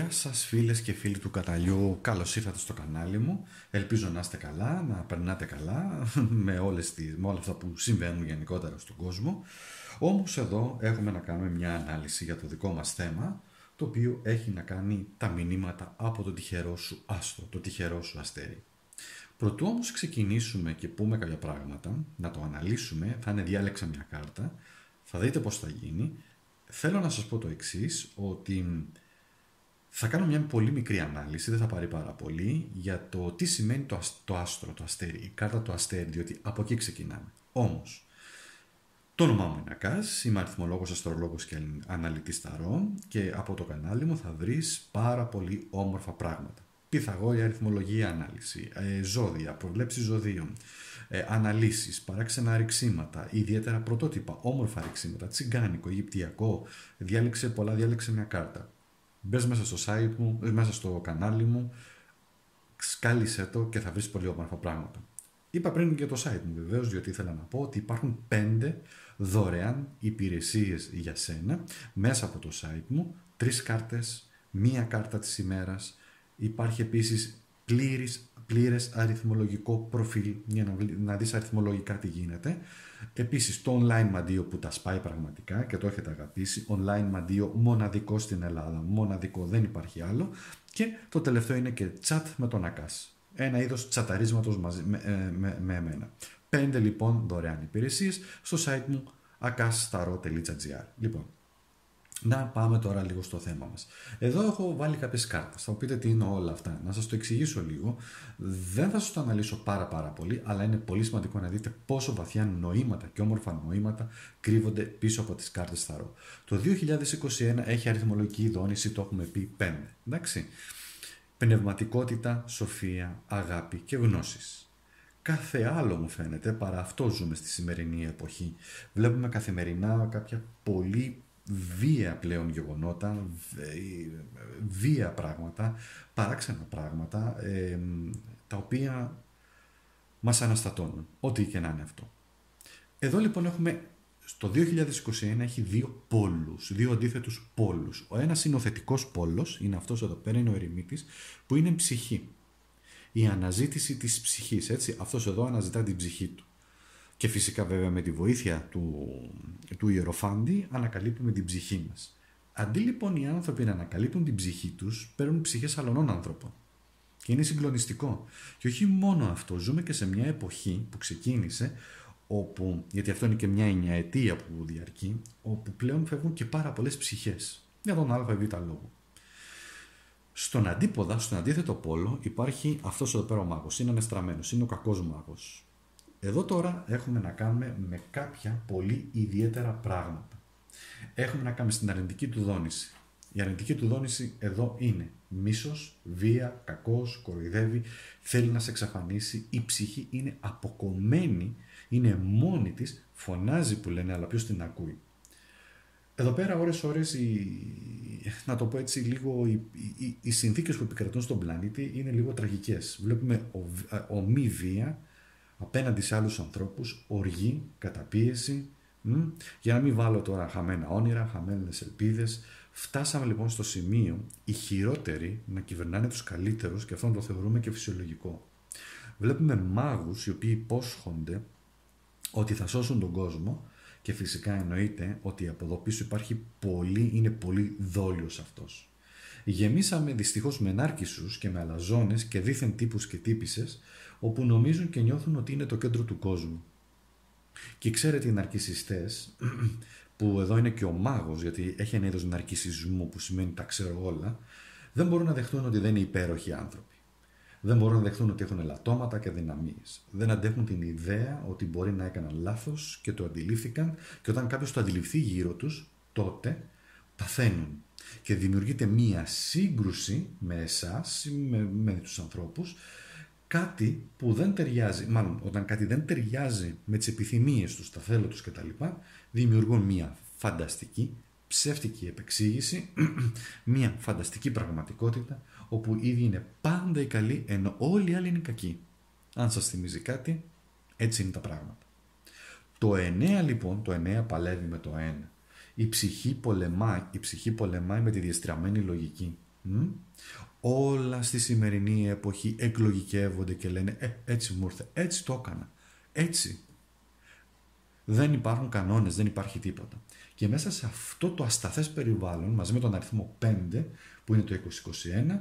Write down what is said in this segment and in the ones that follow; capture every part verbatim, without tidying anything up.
Γεια σας φίλες και φίλοι του καναλιού, καλώς ήρθατε στο κανάλι μου. Ελπίζω να είστε καλά, να περνάτε καλά με, όλες τις, με όλα αυτά που συμβαίνουν γενικότερα στον κόσμο. Όμως εδώ έχουμε να κάνουμε μια ανάλυση για το δικό μας θέμα, το οποίο έχει να κάνει τα μηνύματα από το τυχερό σου άστρο, το τυχερό σου αστέρι. Προτού όμως ξεκινήσουμε και πούμε κάποια πράγματα, να το αναλύσουμε, θα είναι διάλεξα μια κάρτα, θα δείτε πώς θα γίνει. Θέλω να σας πω το εξής, ότι θα κάνω μια πολύ μικρή ανάλυση, δεν θα πάρει πάρα πολύ, για το τι σημαίνει το, το άστρο, το αστέρι, η κάρτα του αστέρι, διότι από εκεί ξεκινάμε. Όμως, το όνομά μου είναι Ακάς, είμαι αριθμολόγος, αστρολόγος και αναλυτής ταρό και από το κανάλι μου θα βρεις πάρα πολύ όμορφα πράγματα. Πυθαγόρια, αριθμολογία, ανάλυση, ε, ζώδια, προβλέψεις ζωδίων, ε, αναλύσεις, παράξενα ρηξίματα, ιδιαίτερα πρωτότυπα, όμορφα ρηξίματα, τσιγκάνικο, αιγυπτιακό, διάλεξε πολλά, διάλεξε μια κάρτα. Μπες μέσα στο site μου, μέσα στο κανάλι μου, σκάλισε το και θα βρεις πολύ όμορφα πράγματα. Είπα πριν για το site μου βεβαίως, διότι ήθελα να πω ότι υπάρχουν πέντε δωρεάν υπηρεσίες για σένα μέσα από το site μου, τρεις κάρτες, μία κάρτα της ημέρας. Υπάρχει επίσης πλήρης, πλήρες αριθμολογικό προφίλ για να, να δεις αριθμολογικά τι γίνεται. Επίσης το online μαντίο που τα σπάει πραγματικά και το έχετε αγαπήσει. Online μαντίο μοναδικό στην Ελλάδα. Μοναδικό, δεν υπάρχει άλλο. Και το τελευταίο είναι και chat με τον Ακάς. Ένα είδος τσαταρίσματος μαζί, με, με, με εμένα. Πέντε λοιπόν δωρεάν υπηρεσίες στο site μου akasstarot τελεία gr. Λοιπόν, να πάμε τώρα λίγο στο θέμα μας. Εδώ έχω βάλει κάποιες κάρτες. Θα μου πείτε τι είναι όλα αυτά. Να σας το εξηγήσω λίγο. Δεν θα σας το αναλύσω πάρα πάρα πολύ, αλλά είναι πολύ σημαντικό να δείτε πόσο βαθιά νοήματα και όμορφα νοήματα κρύβονται πίσω από τις κάρτες Ταρό. Το δύο χιλιάδες είκοσι ένα έχει αριθμολογική δόνηση, το έχουμε πει πέντε. Εντάξει. Πνευματικότητα, σοφία, αγάπη και γνώσεις. Κάθε άλλο μου φαίνεται παρά αυτό ζούμε στη σημερινή εποχή. Βλέπουμε καθημερινά κάποια πολύ βία πλέον γεγονότα, βία πράγματα, παράξενα πράγματα, ε, τα οποία μας αναστατώνουν, ό,τι και να είναι αυτό. Εδώ λοιπόν έχουμε, στο δύο χιλιάδες είκοσι ένα έχει δύο πόλους, δύο αντίθετους πόλους. Ο ένας είναι ο θετικός πόλος, είναι αυτός εδώ πέρα, είναι ο ερημίτης, που είναι ψυχή. Η αναζήτηση της ψυχής, έτσι, αυτός εδώ αναζητά την ψυχή του. Και φυσικά βέβαια με τη βοήθεια του, του Ιεροφάντη ανακαλύπτουμε την ψυχή μας. Αντί λοιπόν οι άνθρωποι να ανακαλύπτουν την ψυχή τους, παίρνουν ψυχές αλλωνών άνθρωπων. Και είναι συγκλονιστικό. Και όχι μόνο αυτό, ζούμε και σε μια εποχή που ξεκίνησε, όπου, γιατί αυτό είναι και μια εννιαετία που διαρκεί, όπου πλέον φεύγουν και πάρα πολλές ψυχές. Για τον α ή β λόγο. Στον αντίποδα, στον αντίθετο πόλο, υπάρχει αυτός εδώ πέρα ο μάγος. Είναι ανεστραμμένος, είναι ο κακός μάγος. Εδώ τώρα έχουμε να κάνουμε με κάποια πολύ ιδιαίτερα πράγματα. Έχουμε να κάνουμε στην αρνητική του δόνηση. Η αρνητική του δόνηση εδώ είναι μίσος, βία, κακός, κοροϊδεύει, θέλει να σε εξαφανίσει. Η ψυχή είναι αποκομμένη, είναι μόνη της, φωνάζει που λένε, αλλά ποιος την ακούει. Εδώ πέρα ώρες ώρες, οι, να το πω έτσι λίγο, οι, οι, οι συνθήκες που επικρατούν στον πλανήτη είναι λίγο τραγικές. Βλέπουμε ομή βία απέναντι σε άλλους ανθρώπους, οργή, καταπίεση, μ? Για να μην βάλω τώρα χαμένα όνειρα, χαμένες ελπίδες. Φτάσαμε λοιπόν στο σημείο οι χειρότεροι να κυβερνάνε τους καλύτερους και αυτό να το θεωρούμε και φυσιολογικό. Βλέπουμε μάγους οι οποίοι υπόσχονται ότι θα σώσουν τον κόσμο και φυσικά εννοείται ότι από εδώ πίσω υπάρχει πολύ, είναι πολύ δόλιος αυτός. Γεμίσαμε δυστυχώς με νάρκισσους και με αλαζόνες και δίθεν τύπους και τύπισσες, όπου νομίζουν και νιώθουν ότι είναι το κέντρο του κόσμου. Και ξέρετε οι ναρκισσιστές, που εδώ είναι και ο μάγος, γιατί έχει ένα είδος ναρκισσισμού που σημαίνει τα ξέρω όλα, δεν μπορούν να δεχτούν ότι δεν είναι υπέροχοι άνθρωποι. Δεν μπορούν να δεχτούν ότι έχουν ελαττώματα και αδυναμίες. Δεν αντέχουν την ιδέα ότι μπορεί να έκαναν λάθος και το αντιλήφθηκαν, και όταν κάποιος το αντιληφθεί γύρω τους, τότε παθαίνουν. Και δημιουργείται μία σύγκρουση με εσάς, με, με τους ανθρώπους, κάτι που δεν ταιριάζει, μάλλον όταν κάτι δεν ταιριάζει με τις επιθυμίες τους, τα θέλω τους κτλ., δημιουργούν μία φανταστική, ψεύτικη επεξήγηση, μία φανταστική πραγματικότητα, όπου οι ίδιοι είναι πάντα οι καλοί, ενώ όλοι οι άλλοι είναι οι κακοί. Αν σας θυμίζει κάτι, έτσι είναι τα πράγματα. Το εννέα λοιπόν, το εννέα παλεύει με το ένα. Η ψυχή πολεμάει, η ψυχή πολεμάει με τη διεστραμμένη λογική. Μ? Όλα στη σημερινή εποχή εκλογικεύονται και λένε «Ε, έτσι μου ήρθε, έτσι το έκανα, έτσι». Δεν υπάρχουν κανόνες, δεν υπάρχει τίποτα. Και μέσα σε αυτό το ασταθές περιβάλλον, μαζί με τον αριθμό πέντε, που είναι το είκοσι είκοσι ένα,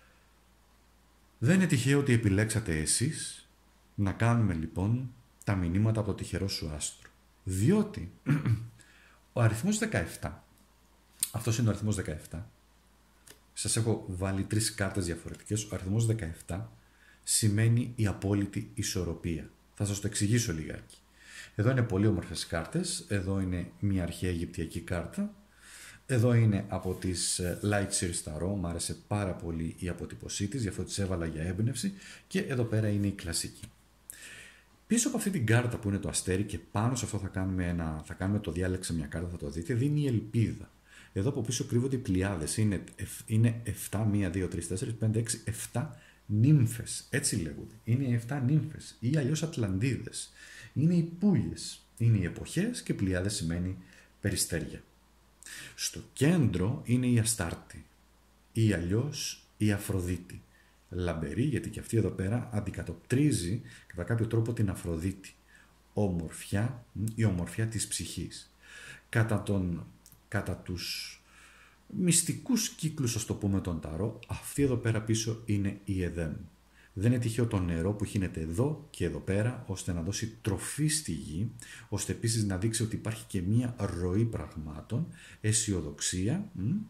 δεν είναι τυχαίο ότι επιλέξατε εσείς να κάνουμε λοιπόν τα μηνύματα από το τυχερό σου άστρο. Διότι ο αριθμός δεκαεπτά, αυτός είναι ο αριθμός δεκαεπτά, σας έχω βάλει τρεις κάρτες διαφορετικές. Ο αριθμός δεκαεπτά σημαίνει η απόλυτη ισορροπία. Θα σας το εξηγήσω λιγάκι. Εδώ είναι πολύ όμορφες κάρτες. Εδώ είναι μια αρχαία Αιγυπτιακή κάρτα. Εδώ είναι από τις Light Series Tarot. Μ' άρεσε πάρα πολύ η αποτύπωσή της, γι' αυτό τις έβαλα για έμπνευση. Και εδώ πέρα είναι η κλασική. Πίσω από αυτή την κάρτα που είναι το αστέρι, και πάνω σε αυτό θα κάνουμε, ένα, θα κάνουμε το διάλεξε μια κάρτα, θα το δείτε, δίνει η ελπίδα. Εδώ από πίσω κρύβονται οι πλειάδες. Είναι, είναι επτά, ένα, δύο, τρία, τέσσερα, πέντε, έξι, επτά νύμφες. Έτσι λέγονται. Είναι οι επτά νύμφες ή αλλιώς Ατλαντίδες. Είναι οι πουλιες. Είναι οι εποχές και πλειάδες σημαίνει περιστέρια. Στο κέντρο είναι η Αστάρτη ή αλλιώς η Αφροδίτη. Λαμπερή, γιατί και αυτή εδώ πέρα αντικατοπτρίζει κατά κάποιο τρόπο την Αφροδίτη. Ομορφιά, η ομορφιά της ψυχής. Κατά, τον, κατά τους μυστικούς κύκλους, ας το πούμε, τον Ταρό, αυτή εδώ πέρα πίσω είναι η Εδέμ. Δεν είναι τυχαίο το νερό που χύνεται εδώ και εδώ πέρα, ώστε να δώσει τροφή στη γη, ώστε επίσης να δείξει ότι υπάρχει και μία ροή πραγμάτων, αισιοδοξία.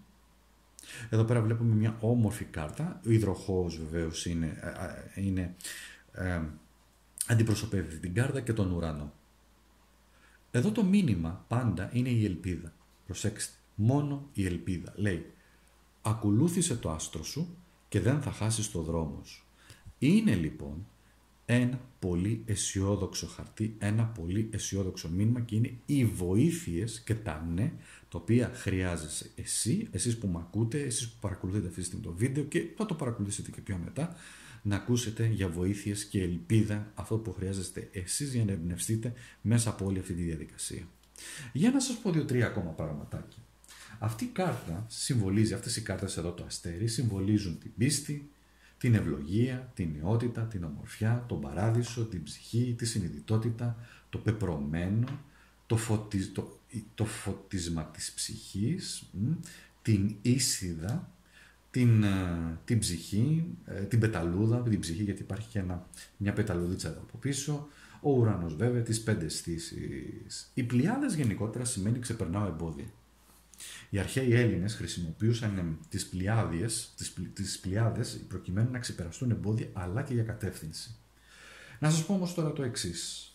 Εδώ πέρα βλέπουμε μια όμορφη κάρτα. Ο υδροχόος βεβαίως είναι, είναι, ε, αντιπροσωπεύει την κάρτα και τον ουρανό. Εδώ το μήνυμα πάντα είναι η ελπίδα. Προσέξτε, μόνο η ελπίδα. Λέει, ακολούθησε το άστρο σου και δεν θα χάσεις το δρόμο σου. Είναι λοιπόν ένα πολύ αισιόδοξο χαρτί, ένα πολύ αισιόδοξο μήνυμα, και είναι οι βοήθειες και τα ναι, τα οποία χρειάζεσαι εσύ, εσείς που με ακούτε, εσείς που παρακολουθείτε αυτή τη στιγμή το βίντεο και θα το παρακολουθήσετε και πιο μετά, να ακούσετε για βοήθειες και ελπίδα, αυτό που χρειάζεστε εσείς για να εμπνευστείτε μέσα από όλη αυτή τη διαδικασία. Για να σας πω δύο-τρία ακόμα πραγματάκια. Αυτή η κάρτα συμβολίζει, αυτές οι κάρτες εδώ, το αστέρι, συμβολίζουν την πίστη, την ευλογία, την νεότητα, την ομορφιά, τον παράδεισο, την ψυχή, τη συνειδητότητα, το πεπρωμένο, το, φωτισ... το... το φωτίσμα της ψυχής, την ίσιδα, την, την ψυχή, την πεταλούδα, την ψυχή, γιατί υπάρχει και ένα, μια πεταλουδίτσα εδώ από πίσω, ο ουρανός βέβαια, τις πέντε αισθήσεις. Οι πλειάδες γενικότερα σημαίνει ξεπερνάω εμπόδια. Οι αρχαίοι Έλληνες χρησιμοποιούσαν τις πλειάδες, τις, τις πλειάδες προκειμένου να ξεπεραστούν εμπόδια, αλλά και για κατεύθυνση. Να σας πω όμως τώρα το εξής.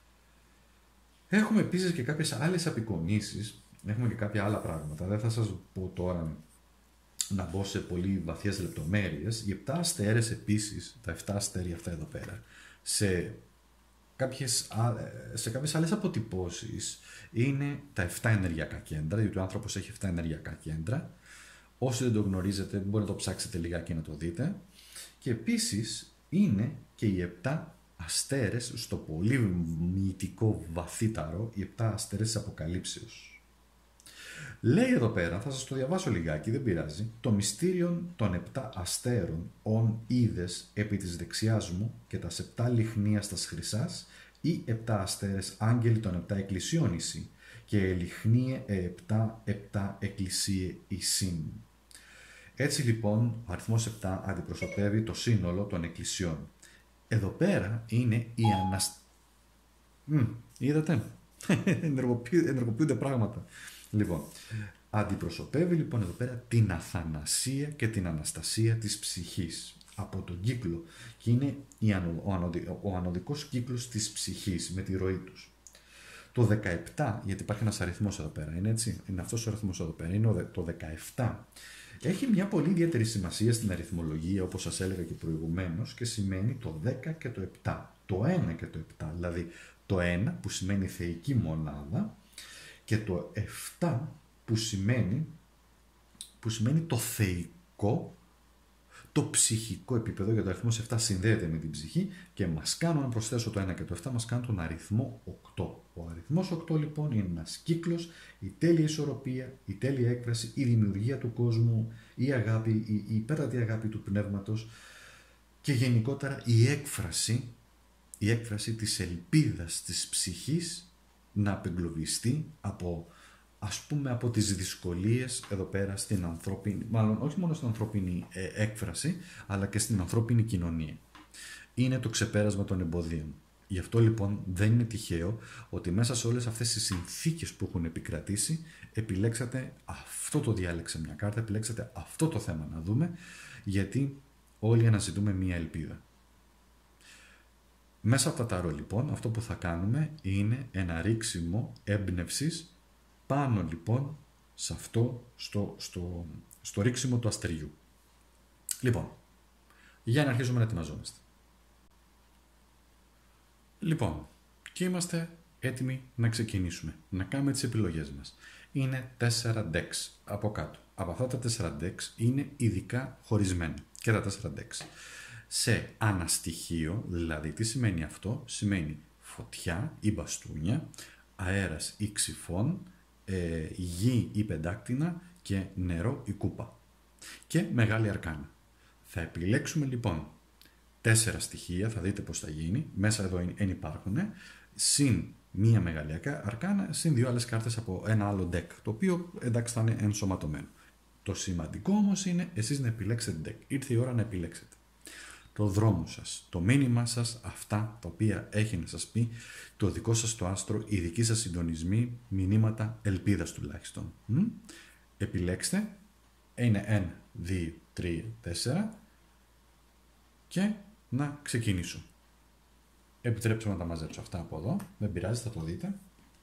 Έχουμε επίσης και κάποιες άλλες απεικονίσεις, έχουμε και κάποια άλλα πράγματα. Δεν θα σας πω τώρα να μπω σε πολύ βαθιές λεπτομέρειες. Οι επτά αστέρες επίσης, τα επτά αστέρια αυτά εδώ πέρα, σε κάποιες, σε κάποιες άλλες αποτυπώσεις είναι τα επτά ενεργειακά κέντρα, διότι ο άνθρωπος έχει επτά ενεργειακά κέντρα. Όσοι δεν το γνωρίζετε, μπορείτε να το ψάξετε λιγάκι να το δείτε. Και επίσης είναι και οι επτά αστέρες στο πολύ μυητικό βαθύταρο, οι επτά αστέρες της Αποκαλύψεως. Λέει εδώ πέρα, θα σας το διαβάσω λιγάκι, δεν πειράζει. Το μυστήριο των επτά αστέρων, ον είδες επί της δεξιάς μου και τα επτά λιχνίας τας χρυσάς, ή επτά αστέρες άγγελοι των επτά εκκλησιών εσύ, και ελιχνίε επτά επτά εκκλησίε εισήν. Έτσι λοιπόν, ο αριθμός επτά αντιπροσωπεύει το σύνολο των εκκλησιών. Εδώ πέρα είναι η ανασ... Μ, είδατε, ενεργοποιούνται πράγματα. Λοιπόν, αντιπροσωπεύει λοιπόν εδώ πέρα την αθανασία και την αναστασία της ψυχής από τον κύκλο, και είναι η ανω, ο, ανωδη, ο ανωδικός κύκλος της ψυχής με τη ροή τους. Το δεκαεπτά, γιατί υπάρχει ένας αριθμός εδώ πέρα, είναι έτσι, είναι αυτός ο αριθμός εδώ πέρα, είναι το δεκαεπτά. Έχει μια πολύ ιδιαίτερη σημασία στην αριθμολογία, όπως σας έλεγα και προηγουμένως, και σημαίνει το δέκα και το επτά, το ένα και το επτά, δηλαδή το ένα που σημαίνει θεϊκή μονάδα και το επτά που σημαίνει, που σημαίνει το θεϊκό, το ψυχικό επίπεδο, γιατί ο αριθμός επτά συνδέεται με την ψυχή και μας κάνουν, να προσθέσω το ένα και το επτά, μας κάνουν τον αριθμό οκτώ. Ο αριθμός οκτώ λοιπόν είναι ένας κύκλος, η τέλεια ισορροπία, η τέλεια έκφραση, η δημιουργία του κόσμου, η αγάπη, η, η υπέρτατη αγάπη του πνεύματος και γενικότερα η έκφραση, η έκφραση της ελπίδας της ψυχής να απεγκλωβιστεί από, ας πούμε, από τις δυσκολίες εδώ πέρα στην ανθρώπινη, μάλλον όχι μόνο στην ανθρώπινη ε, έκφραση, αλλά και στην ανθρώπινη κοινωνία. Είναι το ξεπέρασμα των εμποδίων. Γι' αυτό λοιπόν δεν είναι τυχαίο ότι μέσα σε όλες αυτές τις συνθήκες που έχουν επικρατήσει επιλέξατε αυτό, το διάλεξε μια κάρτα, επιλέξατε αυτό το θέμα να δούμε, γιατί όλοι αναζητούμε μια ελπίδα. Μέσα από τα ταρό λοιπόν αυτό που θα κάνουμε είναι ένα ρίξιμο έμπνευσης πάνω λοιπόν σε αυτό, στο, στο, στο ρίξιμο του αστεριού. Λοιπόν, για να αρχίσουμε να ετοιμαζόμαστε. Λοιπόν, και είμαστε έτοιμοι να ξεκινήσουμε, να κάνουμε τις επιλογές μας. Είναι τέσσερα decks από κάτω. Από αυτά τα τέσσερα decks είναι ειδικά χωρισμένα και τα τέσσερα decks. Σε αναστοιχείο, δηλαδή τι σημαίνει αυτό, σημαίνει φωτιά ή μπαστούνια, αέρας ή ξυφών, ε, γη ή πεντάκτηνα και νερό ή κούπα. Και μεγάλη αρκάνα. Θα επιλέξουμε λοιπόν τέσσερα στοιχεία, θα δείτε πώς θα γίνει, μέσα εδώ εν υπάρχουν, συν μία μεγάλη αρκάνα, συν δύο άλλες κάρτες από ένα άλλο deck, το οποίο εντάξει θα είναι ενσωματωμένο. Το σημαντικό όμως είναι εσείς να επιλέξετε deck. Ήρθε η ώρα να επιλέξετε το δρόμο σας, το μήνυμά σας, αυτά τα οποία έχει να σας πει το δικό σας το άστρο, οι δικοί σας συντονισμοί, μηνύματα ελπίδας τουλάχιστον. Μ? Επιλέξτε, είναι ένα, δύο, τρία, τέσσερα και να ξεκινήσω. Επιτρέψτε να τα μαζέψω αυτά από εδώ, δεν πειράζει, θα το δείτε.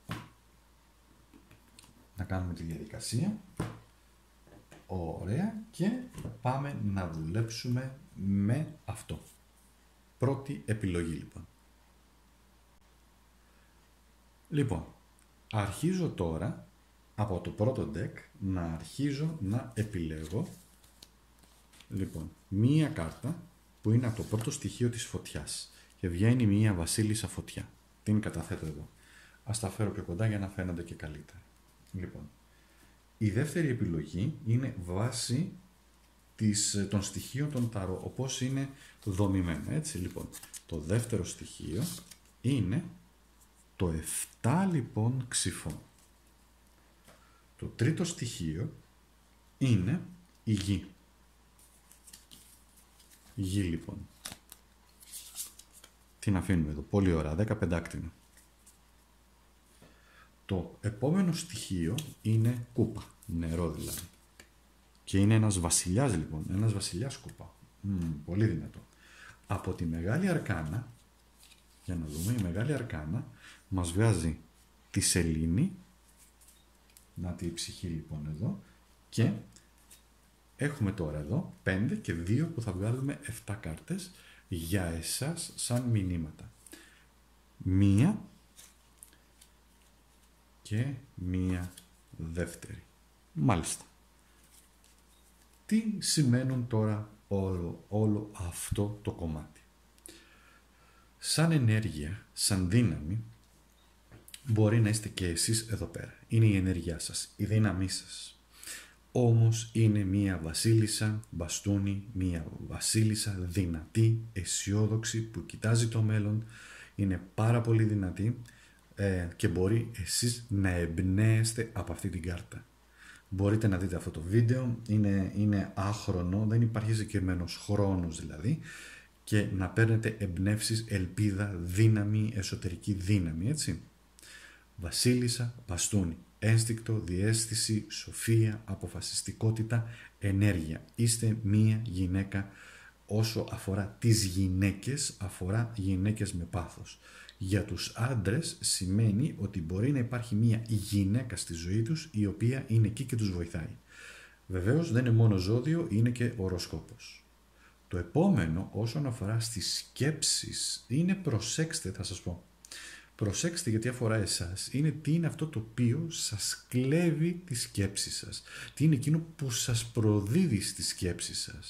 Να κάνουμε τη διαδικασία. Ωραία, και πάμε να δουλέψουμε με αυτό. Πρώτη επιλογή λοιπόν. Λοιπόν, αρχίζω τώρα από το πρώτο deck να αρχίζω να επιλέγω λοιπόν μία κάρτα που είναι από το πρώτο στοιχείο της φωτιάς και βγαίνει μία βασίλισσα φωτιά. Την καταθέτω εδώ. Ας τα φέρω πιο κοντά για να φαίνονται και καλύτερα. Λοιπόν, η δεύτερη επιλογή είναι βάση της, των στοιχείων των ταρό, όπως είναι δομημένα. Έτσι, λοιπόν, το δεύτερο στοιχείο είναι το επτά λοιπόν ξυφών. Το τρίτο στοιχείο είναι η γη. Η γη λοιπόν. Την αφήνουμε εδώ. Πολύ ωραία. δέκα πεντάκτηνα. Το επόμενο στοιχείο είναι κούπα. Νερό δηλαδή. Και είναι ένας βασιλιάς λοιπόν. Ένας βασιλιάς κούπα. Μ, πολύ δυνατό. Από τη μεγάλη αρκάνα, για να δούμε, η μεγάλη αρκάνα μας βγάζει τη σελήνη. Να τη ψυχή λοιπόν εδώ. Και έχουμε τώρα εδώ πέντε και δύο που θα βγάλουμε επτά κάρτες για εσάς σαν μηνύματα. Μία και μία δεύτερη. Μάλιστα. Τι σημαίνουν τώρα όλο, όλο αυτό το κομμάτι. Σαν ενέργεια, σαν δύναμη, μπορεί να είστε και εσείς εδώ πέρα. Είναι η ενέργειά σας, η δύναμή σας. Όμως είναι μία βασίλισσα μπαστούνι, μία βασίλισσα δυνατή, αισιόδοξη, που κοιτάζει το μέλλον, είναι πάρα πολύ δυνατή ε, και μπορεί εσείς να εμπνέεστε από αυτή την κάρτα. Μπορείτε να δείτε αυτό το βίντεο, είναι, είναι άχρονο, δεν υπάρχει συγκεκριμένος χρόνος δηλαδή, και να παίρνετε εμπνεύσεις, ελπίδα, δύναμη, εσωτερική δύναμη, έτσι. Βασίλισσα μπαστούνι. Ένστικτο, διαίσθηση, σοφία, αποφασιστικότητα, ενέργεια. Είστε μία γυναίκα, όσο αφορά τις γυναίκες, αφορά γυναίκες με πάθος. Για τους άντρες σημαίνει ότι μπορεί να υπάρχει μία γυναίκα στη ζωή τους η οποία είναι εκεί και τους βοηθάει. Βεβαίως δεν είναι μόνο ζώδιο, είναι και οροσκόπος. Το επόμενο όσον αφορά στις σκέψεις είναι, προσέξτε, θα σας πω. Προσέξτε γιατί αφορά εσάς. Είναι τι είναι αυτό το οποίο σας κλέβει τη σκέψη σας. Τι είναι εκείνο που σας προδίδει στη σκέψη σας.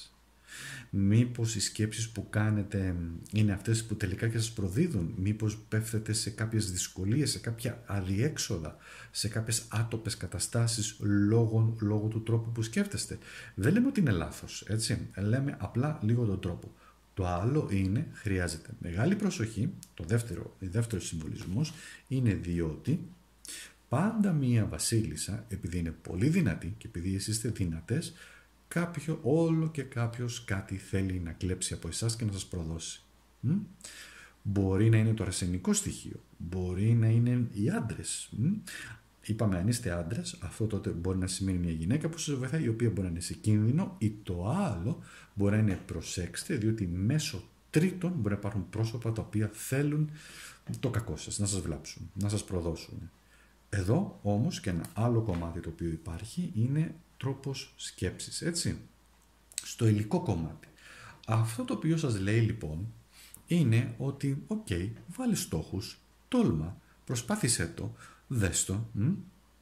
Μήπως οι σκέψεις που κάνετε είναι αυτές που τελικά και σας προδίδουν? Μήπως πέφτετε σε κάποιες δυσκολίες, σε κάποια αδιέξοδα, σε κάποιες άτοπες καταστάσεις λόγω, λόγω του τρόπου που σκέφτεστε? Δεν λέμε ότι είναι λάθος, έτσι. Λέμε απλά λίγο τον τρόπο. Το άλλο είναι, χρειάζεται μεγάλη προσοχή. Το δεύτερο, ο δεύτερος συμβολισμός είναι διότι πάντα μία βασίλισσα, επειδή είναι πολύ δυνατή και επειδή εσείς είστε δυνατές, κάποιο, όλο και κάποιος κάτι θέλει να κλέψει από εσάς και να σας προδώσει. Μ? Μπορεί να είναι το αρσενικό στοιχείο, μπορεί να είναι οι άντρες. Μ? Είπαμε, αν είστε άντρας, αυτό τότε μπορεί να σημαίνει μια γυναίκα που σας βοηθάει, η οποία μπορεί να είναι σε κίνδυνο, ή το άλλο μπορεί να είναι προσέξτε, διότι μέσω τρίτων μπορεί να υπάρχουν πρόσωπα τα οποία θέλουν το κακό σας, να σας βλάψουν, να σας προδώσουν. Εδώ όμως και ένα άλλο κομμάτι το οποίο υπάρχει είναι τρόπος σκέψης, έτσι. Στο υλικό κομμάτι. Αυτό το οποίο σας λέει λοιπόν είναι ότι, οκ, okay, βάλε στόχους, τόλμα, προσπάθησέ το, δες το, μ?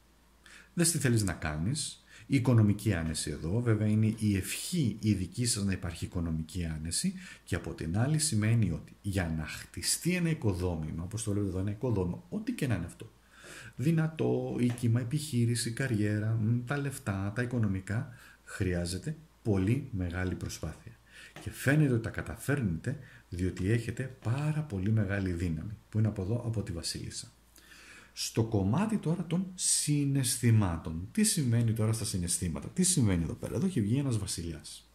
δες τι θέλεις να κάνεις. Η οικονομική άνεση εδώ βέβαια είναι η ευχή η δική σας να υπάρχει οικονομική άνεση, και από την άλλη σημαίνει ότι για να χτιστεί ένα οικοδόμημα, όπως το λέω εδώ, ένα οικοδόμημα, ό,τι και να είναι αυτό, δυνατό, οίκημα, επιχείρηση, καριέρα, τα λεφτά, τα οικονομικά, χρειάζεται πολύ μεγάλη προσπάθεια. Και φαίνεται ότι τα καταφέρνετε διότι έχετε πάρα πολύ μεγάλη δύναμη, που είναι από εδώ, από τη βασίλισσα. Στο κομμάτι τώρα των συναισθημάτων. Τι σημαίνει τώρα στα συναισθήματα? Τι σημαίνει εδώ πέρα? Εδώ έχει βγει ένας βασιλιάς.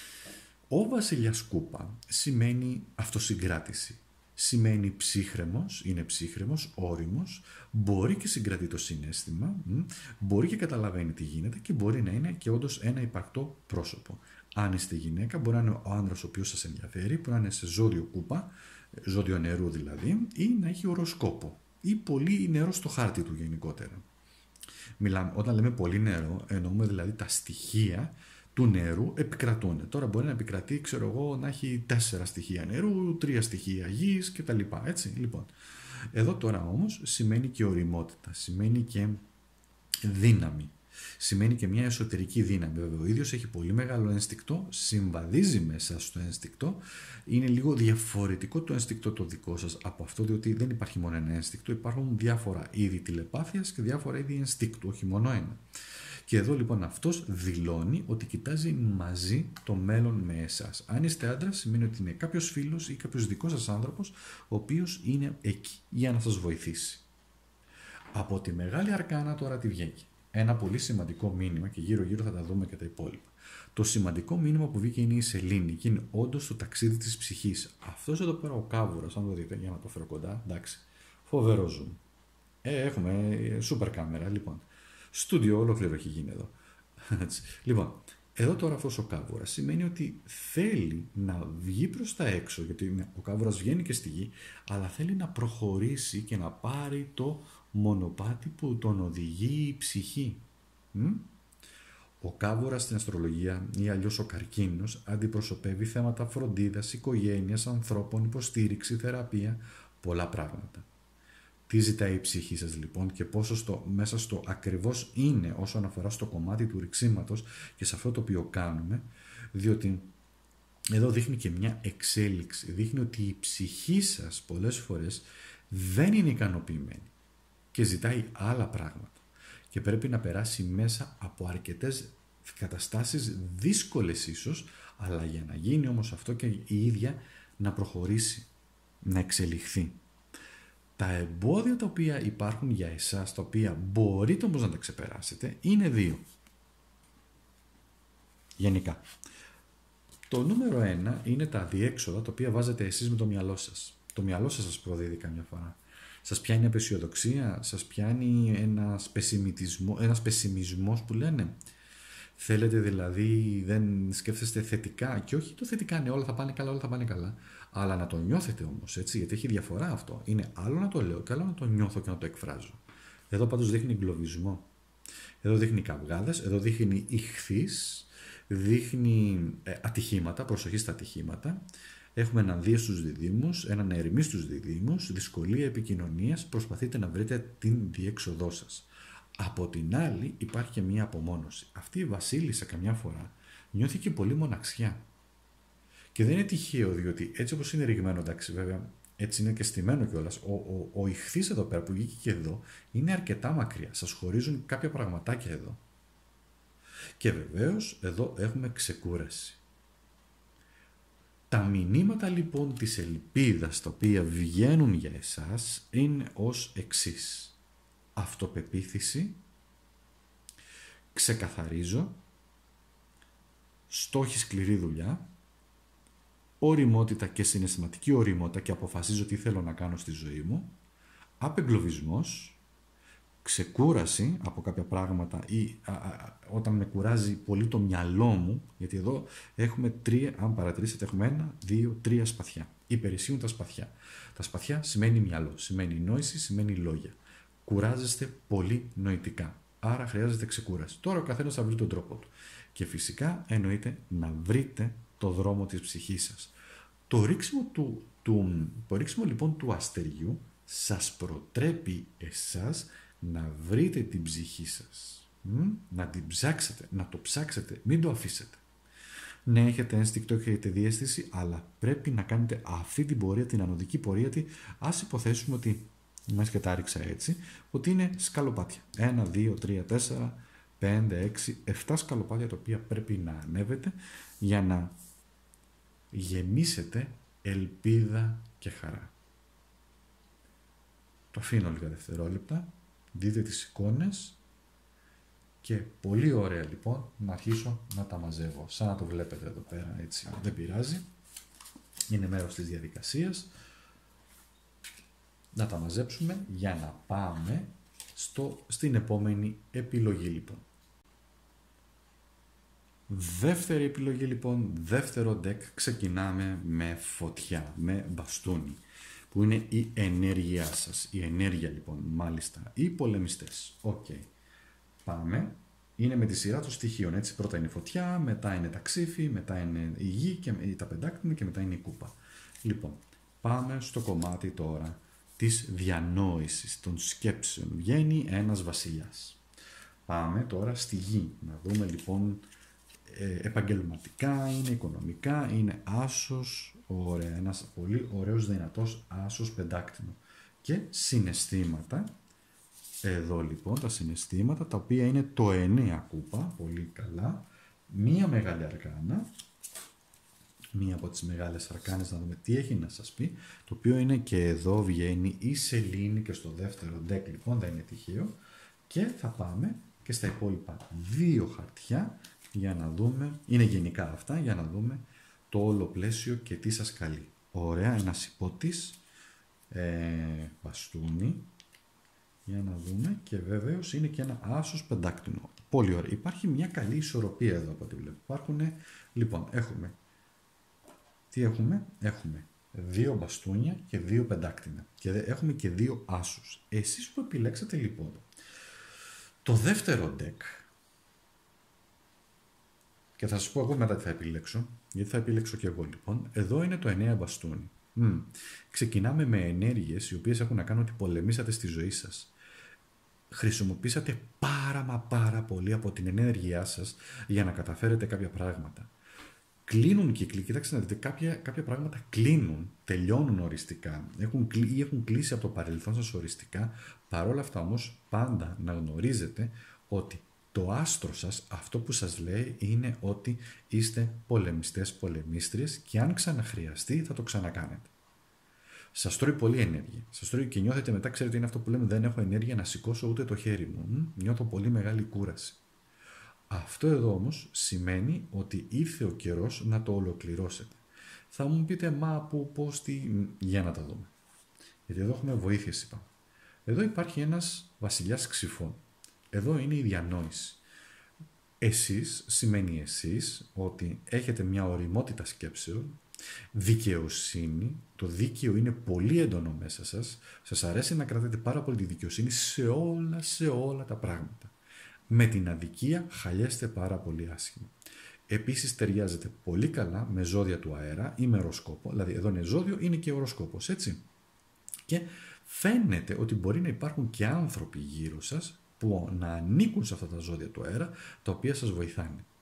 Ο βασιλιάς κούπα σημαίνει αυτοσυγκράτηση. Σημαίνει ψύχρεμος, είναι ψύχρεμος, όριμος, μπορεί και συγκρατεί το συναίσθημα, μπορεί και καταλαβαίνει τι γίνεται και μπορεί να είναι και όντως ένα υπαρκτό πρόσωπο. Αν είστε γυναίκα, μπορεί να είναι ο άνδρας ο οποίος σας ενδιαφέρει, μπορεί να είναι σε ζώδιο κούπα, ζώδιο νερού δηλαδή, ή να έχει οροσκόπο ή πολύ νερό στο χάρτη του γενικότερα. Μιλάμε, όταν λέμε πολύ νερό, εννοούμε δηλαδή τα στοιχεία του νερού επικρατούν. Τώρα μπορεί να επικρατεί, ξέρω εγώ, να έχει τέσσερα στοιχεία νερού, τρία στοιχεία γης κτλ. Έτσι, λοιπόν. Εδώ τώρα όμως σημαίνει και ωριμότητα, σημαίνει και δύναμη. Σημαίνει και μια εσωτερική δύναμη. Βέβαια, ο ίδιος έχει πολύ μεγάλο ένστικτο, συμβαδίζει μέσα στο ένστικτο. Είναι λίγο διαφορετικό το ένστικτο το δικό σας από αυτό, διότι δεν υπάρχει μόνο ένα ένστικτο, υπάρχουν διάφορα είδη τηλεπάθειας και διάφορα είδη ενστίκτου, όχι μόνο ένα. Και εδώ λοιπόν αυτός δηλώνει ότι κοιτάζει μαζί το μέλλον με εσάς. Αν είστε άντρας, σημαίνει ότι είναι κάποιος φίλος ή κάποιος δικός σας άνθρωπος, ο οποίος είναι εκεί για να σας βοηθήσει. Από τη Μεγάλη Αρκάνα τώρα τι βγαίνει? Ένα πολύ σημαντικό μήνυμα, και γύρω γύρω θα τα δούμε και τα υπόλοιπα. Το σημαντικό μήνυμα που βγήκε είναι η Σελήνη και είναι όντως το ταξίδι της ψυχής. Αυτός εδώ πέρα ο Κάβουρας, αν το δείτε, για να το φέρω κοντά, εντάξει, φοβερό zoom. Ε, έχουμε σούπερ κάμερα, λοιπόν. Στούντιο ολόκληρο έχει γίνει εδώ. Λοιπόν, εδώ τώρα αυτός ο Κάβουρας σημαίνει ότι θέλει να βγει προς τα έξω, γιατί ο Κάβουρας βγαίνει και στη γη, αλλά θέλει να προχωρήσει και να πάρει το μονοπάτι που τον οδηγεί η ψυχή. Μ? Ο Κάβουρας στην αστρολογία ή αλλιώς ο καρκίνος αντιπροσωπεύει θέματα φροντίδας, οικογένειας, ανθρώπων, υποστήριξη, θεραπεία, πολλά πράγματα. Τι ζητάει η ψυχή σας λοιπόν και πόσο στο, μέσα στο ακριβώς είναι όσον αφορά στο κομμάτι του ρηξίματος και σε αυτό το οποίο κάνουμε, διότι εδώ δείχνει και μια εξέλιξη, δείχνει ότι η ψυχή σας πολλές φορές δεν είναι ικανοποιημένη και ζητάει άλλα πράγματα και πρέπει να περάσει μέσα από αρκετές καταστάσεις δύσκολες ίσως, αλλά για να γίνει όμως αυτό και η ίδια να προχωρήσει, να εξελιχθεί. Τα εμπόδια τα οποία υπάρχουν για εσάς, τα οποία μπορείτε όμως να τα ξεπεράσετε, είναι δύο. Γενικά. Το νούμερο ένα είναι τα αδιέξοδα τα οποία βάζετε εσείς με το μυαλό σας. Το μυαλό σας σας προδίδει καμιά φορά. Σας πιάνει απεσιοδοξία, σας πιάνει ένας, ένας πεσημισμός που λένε. Θέλετε δηλαδή, δεν σκέφτεστε θετικά, και όχι το θετικά, ναι, όλα θα πάνε καλά, όλα θα πάνε καλά, αλλά να το νιώθετε όμως, έτσι, γιατί έχει διαφορά αυτό. Είναι άλλο να το λέω και άλλο να το νιώθω και να το εκφράζω. Εδώ πάντως δείχνει εγκλωβισμό. Εδώ δείχνει καυγάδες, εδώ δείχνει ηχθείς, δείχνει ε, ατυχήματα, προσοχή στα ατυχήματα. Έχουμε έναν δύο στους διδύμους, έναν ερημί στους διδύμους, δυσκολία επικοινωνίας, προσπαθείτε να βρείτε την διέξοδό σας. Από την άλλη υπάρχει και μία απομόνωση. Αυτή η βασίλισσα καμιά φορά νιώθει και πολύ μοναξιά. Και δεν είναι τυχαίο, διότι έτσι όπως είναι ρηγμένο, εντάξει, βέβαια, έτσι είναι και στημένο κιόλας. Ο, ο, ο ηχθής εδώ πέρα που βγήκε και εδώ είναι αρκετά μακριά. Σας χωρίζουν κάποια πραγματάκια εδώ. Και βεβαίως εδώ έχουμε ξεκούραση. Τα μηνύματα λοιπόν της ελπίδας τα οποία βγαίνουν για εσάς είναι ως εξής. Αυτοπεποίθηση, ξεκαθαρίζω, στόχη, σκληρή δουλειά, ωριμότητα και συναισθηματική ωριμότητα και αποφασίζω τι θέλω να κάνω στη ζωή μου, απεγκλωβισμός, ξεκούραση από κάποια πράγματα ή α, α, όταν με κουράζει πολύ το μυαλό μου, γιατί εδώ έχουμε τρία, αν παρατηρήσετε έχουμε ένα, δύο, τρία σπαθιά. Υπερισχύουν τα σπαθιά. Τα σπαθιά σημαίνει μυαλό, σημαίνει νόηση, σημαίνει λόγια. Κουράζεστε πολύ νοητικά, άρα χρειάζεται ξεκούραση. Τώρα ο καθένας θα βρει τον τρόπο του. Και φυσικά εννοείται να βρείτε το δρόμο της ψυχής σας. Το ρίξιμο, του, του, το ρίξιμο λοιπόν του αστεριού σας προτρέπει εσάς να βρείτε την ψυχή σας, Μ? να την ψάξετε, να το ψάξετε, μην το αφήσετε. Ναι, έχετε ένστικτο, έχετε διαίσθηση, αλλά πρέπει να κάνετε αυτή την πορεία, την ανωδική πορεία, τη, ας υποθέσουμε ότι, μέσα και τα ρίξα έτσι, ότι είναι σκαλοπάτια. Ένα, δύο, τρία, τέσσερα, πέντε, έξι, εφτά σκαλοπάτια τα οποία πρέπει να ανέβετε για να γεμίσετε ελπίδα και χαρά. Το αφήνω λίγα δευτερόλεπτα. Δείτε τις εικόνες και πολύ ωραία λοιπόν να αρχίσω να τα μαζεύω. Σαν να το βλέπετε εδώ πέρα, έτσι, δεν πειράζει. Είναι μέρος της διαδικασίας. Να τα μαζέψουμε για να πάμε στο, στην επόμενη επιλογή λοιπόν. Δεύτερη επιλογή λοιπόν, δεύτερο deck, ξεκινάμε με φωτιά, με μπαστούνι, που είναι η ενέργειά σας. Η ενέργεια λοιπόν, μάλιστα, οι πολεμιστές. Οκ. Okay. Πάμε. Είναι με τη σειρά των στοιχείων, έτσι. Πρώτα είναι η φωτιά, μετά είναι τα ξύφη, μετά είναι η γη και τα πεντάκτηνα και μετά είναι η κούπα. Λοιπόν, πάμε στο κομμάτι τώρα της διανόησης, των σκέψεων. Βγαίνει ένας βασιλιάς. Πάμε τώρα στη γη. Να δούμε λοιπόν ε, επαγγελματικά, είναι οικονομικά, είναι άσος, ωραία, ένας πολύ ωραίος δυνατός άσος πεντάκτηνο. Και συναισθήματα. Εδώ λοιπόν τα συναισθήματα, τα οποία είναι το εννέα κούπα, πολύ καλά. Μία μεγάλη αρκάνα, μία από τις μεγάλες αρκάνες, να δούμε τι έχει να σας πει, το οποίο είναι και εδώ βγαίνει η σελήνη και στο δεύτερο deck λοιπόν, δεν είναι τυχαίο. Και θα πάμε και στα υπόλοιπα δύο χαρτιά για να δούμε, είναι γενικά αυτά, για να δούμε το όλο πλαίσιο και τι σας καλεί. Ωραία, ένας υπότης, ε, μπαστούνι. Για να δούμε, και βέβαιως είναι και ένα άσος πεντάκτηνο. Πολύ ωραία. Υπάρχει μια καλή ισορροπία εδώ από ό,τι βλέπω. Υπάρχουν, λοιπόν, έχουμε, τι έχουμε, έχουμε δύο μπαστούνια και δύο πεντάκτηνα. Και έχουμε και δύο άσους. Εσείς που επιλέξατε λοιπόν το δεύτερο deck, και θα σας πω εγώ μετά τι θα επιλέξω, γιατί θα επιλέξω και εγώ λοιπόν, εδώ είναι το εννέα μπαστούνι. Mm. Ξεκινάμε με ενέργειες οι οποίες έχουν να κάνουν ότι πολεμήσατε στη ζωή σας. Χρησιμοποίησατε πάρα μα πάρα πολύ από την ενέργειά σας για να καταφέρετε κάποια πράγματα. Κλείνουν κύκλοι, κοιτάξτε να δείτε, κάποια, κάποια πράγματα κλείνουν, τελειώνουν οριστικά, έχουν, ή έχουν κλείσει από το παρελθόν σας οριστικά. Παρόλα αυτά όμως πάντα να γνωρίζετε ότι το άστρο σας, αυτό που σας λέει είναι ότι είστε πολεμιστές, πολεμίστριες, και αν ξαναχρειαστεί θα το ξανακάνετε. Σας τρώει πολύ ενέργεια. Σας τρώει και νιώθετε μετά, ξέρετε, είναι αυτό που λέμε, δεν έχω ενέργεια να σηκώσω ούτε το χέρι μου. Νιώθω πολύ μεγάλη κούραση. Αυτό εδώ όμως σημαίνει ότι ήρθε ο καιρός να το ολοκληρώσετε. Θα μου πείτε, μα που, πώς, τι, για να τα δούμε. Γιατί εδώ έχουμε βοήθειες, είπαμε. Εδώ υπάρχει ένας βασιλιάς ξυφών. Εδώ είναι η διανόηση. Εσείς σημαίνει εσείς ότι έχετε μια ωριμότητα σκέψεων, δικαιοσύνη, το δίκαιο είναι πολύ έντονο μέσα σας, σας αρέσει να κρατάτε πάρα πολύ τη δικαιοσύνη σε όλα, σε όλα τα πράγματα. Με την αδικία χαλιέστε πάρα πολύ άσχημα. Επίσης ταιριάζετε πολύ καλά με ζώδια του αέρα ή με οροσκόπο, δηλαδή εδώ είναι ζώδιο, είναι και οροσκόπος, έτσι. Και φαίνεται ότι μπορεί να υπάρχουν και άνθρωποι γύρω σας που να ανήκουν σε αυτά τα ζώδια του αέρα, τα οποία σας βοηθάνε.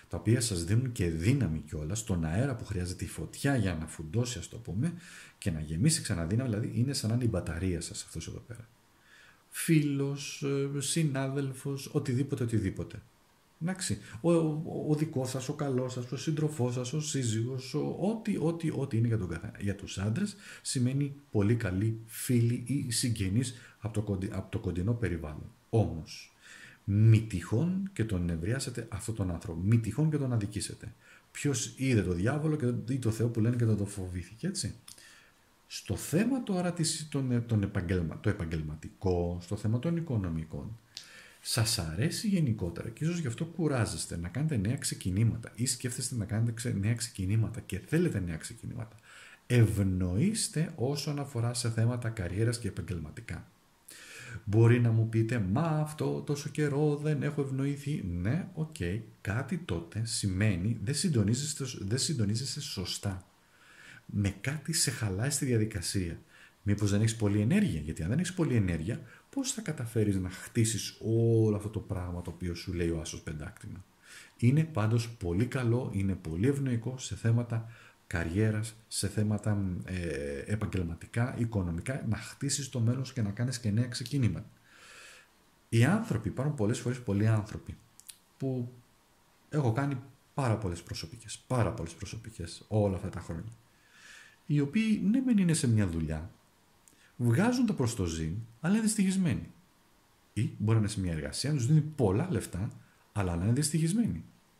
τα οποία σας δίνουν και δύναμη κιόλας, τον αέρα που χρειάζεται, η φωτιά για να φουντώσει, ας το πούμε, και να γεμίσει ξανά δύναμη, δηλαδή είναι σαν να είναι η μπαταρία σας αυτός εδώ πέρα. Φίλος, συνάδελφος, οτιδήποτε, οτιδήποτε. Εντάξει, ο, ο, ο δικός σας, ο καλός σας, ο σύντροφός σας, ο σύζυγος, ο, ό,τι, ό,τι, ό,τι είναι για, τον καθένα. Για τους άντρες σημαίνει πολύ καλή φίλη ή συγγενής από το, κοντι, από το κοντινό περιβάλλον. Όμως, μη τυχόν και τον νευριάσετε αυτόν τον άνθρωπο, μη τυχόν και τον αδικήσετε. Ποιος είδε το διάβολο και ή το Θεό που λένε και δεν το φοβήθηκε, έτσι. Στο θέμα τώρα της, τον, τον επαγγελμα, το επαγγελματικό, στο θέμα των οικονομικών, σας αρέσει γενικότερα και ίσως γι' αυτό κουράζεστε να κάνετε νέα ξεκινήματα ή σκέφτεστε να κάνετε νέα ξεκινήματα και θέλετε νέα ξεκινήματα. Ευνοήστε όσον αφορά σε θέματα καριέρας και επαγγελματικά. Μπορεί να μου πείτε, μα αυτό τόσο καιρό δεν έχω ευνοηθεί. Ναι, οκ, okay, κάτι τότε σημαίνει δεν συντονίζεστε, δεν συντονίζεστε σωστά. Με κάτι σε χαλάει στη διαδικασία. Μήπως δεν έχεις πολλή ενέργεια, γιατί αν δεν έχεις πολλή ενέργεια, πώς θα καταφέρεις να χτίσεις όλο αυτό το πράγμα το οποίο σου λέει ο άσος πεντάκτημα. Είναι πάντως πολύ καλό, είναι πολύ ευνοϊκό σε θέματα καριέρας, σε θέματα ε, επαγγελματικά, οικονομικά, να χτίσεις το μέλλον σου και να κάνεις και νέα ξεκινήματα. Οι άνθρωποι, υπάρχουν πολλές φορές πολλοί άνθρωποι που έχω κάνει πάρα πολλές προσωπικές, πάρα πολλές προσωπικές όλα αυτά τα χρόνια, οι οποίοι ναι μεν είναι σε μια δουλειά, βγάζουν το προς το ζήν, αλλά είναι δυστυχισμένοι. Ή μπορεί να είναι σε μια εργασία, να τους δίνει πολλά λεφτά, αλλά να είναι δυστυχισμένοι.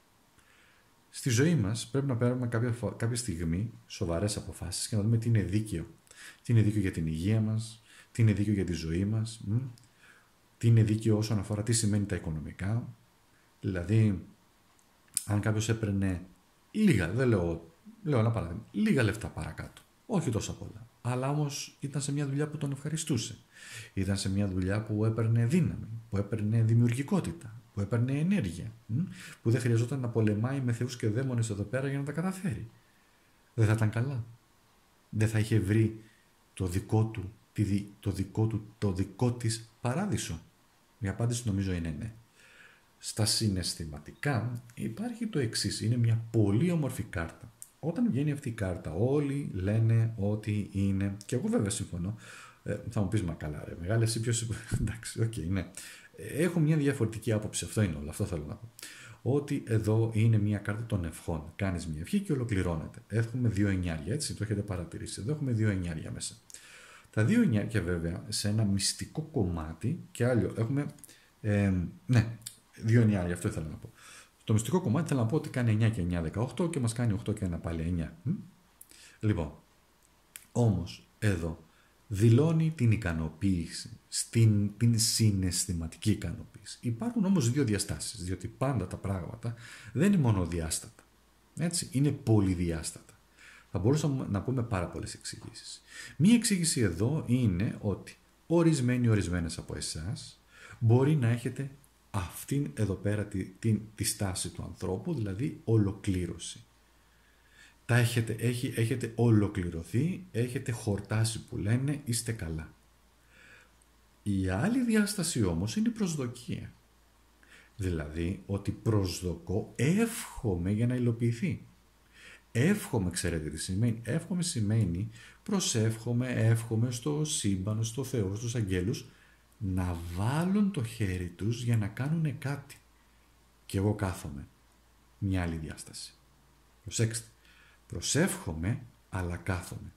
Στη ζωή μας πρέπει να παίρνουμε κάποια, κάποια στιγμή σοβαρές αποφάσεις και να δούμε τι είναι δίκαιο. Τι είναι δίκαιο για την υγεία μας, τι είναι δίκαιο για τη ζωή μας, μ, τι είναι δίκαιο όσον αφορά τι σημαίνει τα οικονομικά. Δηλαδή, αν κάποιος έπαιρνε λίγα, δεν λέω, λέω ένα παράδειγμα, λίγα λεφτά παρακάτω, όχι τόσα πολλά, αλλά όμως ήταν σε μια δουλειά που τον ευχαριστούσε. Ήταν σε μια δουλειά που έπαιρνε δύναμη, που έπαιρνε δημιουργικότητα, που έπαιρνε ενέργεια, που δεν χρειαζόταν να πολεμάει με θεούς και δαίμονες εδώ πέρα για να τα καταφέρει. Δεν θα ήταν καλά. Δεν θα είχε βρει το δικό του, το δικό του, το δικό της παράδεισο. Η απάντηση νομίζω είναι ναι. Στα συναισθηματικά υπάρχει το εξής, είναι μια πολύ όμορφη κάρτα. Όταν βγαίνει αυτή η κάρτα, όλοι λένε ότι είναι, και εγώ βέβαια συμφωνώ, ε, θα μου πεις μα καλά ρε, μεγάλε εσύ ποιος, εντάξει, οκ, okay, ναι. Έχω μια διαφορετική άποψη, αυτό είναι όλο, αυτό θέλω να πω. Ότι εδώ είναι μια κάρτα των ευχών. Κάνεις μια ευχή και ολοκληρώνεται. Έχουμε δύο εννιάρια, έτσι, το έχετε παρατηρήσει. Εδώ έχουμε δύο εννιάρια μέσα. Τα δύο εννιάρια βέβαια σε ένα μυστικό κομμάτι και άλλο έχουμε, ε, ναι, δύο εννιάρια, αυτό ήθελα να πω. Το μυστικό κομμάτι θέλω να πω ότι κάνει εννιά και εννιά, δεκαοκτώ και μας κάνει οκτώ και ένα πάλι εννιά. Λοιπόν, όμως εδώ δηλώνει την ικανοποίηση, στην, την συναισθηματική ικανοποίηση. Υπάρχουν όμως δύο διαστάσεις, διότι πάντα τα πράγματα δεν είναι μονοδιάστατα. Έτσι, είναι πολυδιάστατα. Θα μπορούσαμε να πούμε πάρα πολλές εξηγήσεις. Μία εξήγηση εδώ είναι ότι ορισμένοι ορισμένες από εσάς μπορεί να έχετε αυτήν εδώ πέρα τη, τη, τη στάση του ανθρώπου, δηλαδή ολοκλήρωση. Τα έχετε, έχει, έχετε ολοκληρωθεί, έχετε χορτάσει που λένε, είστε καλά. Η άλλη διάσταση όμως είναι η προσδοκία. Δηλαδή ότι προσδοκώ, εύχομαι για να υλοποιηθεί. Εύχομαι, ξέρετε τι σημαίνει. Εύχομαι σημαίνει προσεύχομαι, εύχομαι στο σύμπαν, στο Θεό, στους αγγέλους, να βάλουν το χέρι τους για να κάνουν κάτι. Και εγώ κάθομαι. Μια άλλη διάσταση. Προσέξτε. Προσεύχομαι, αλλά κάθομαι.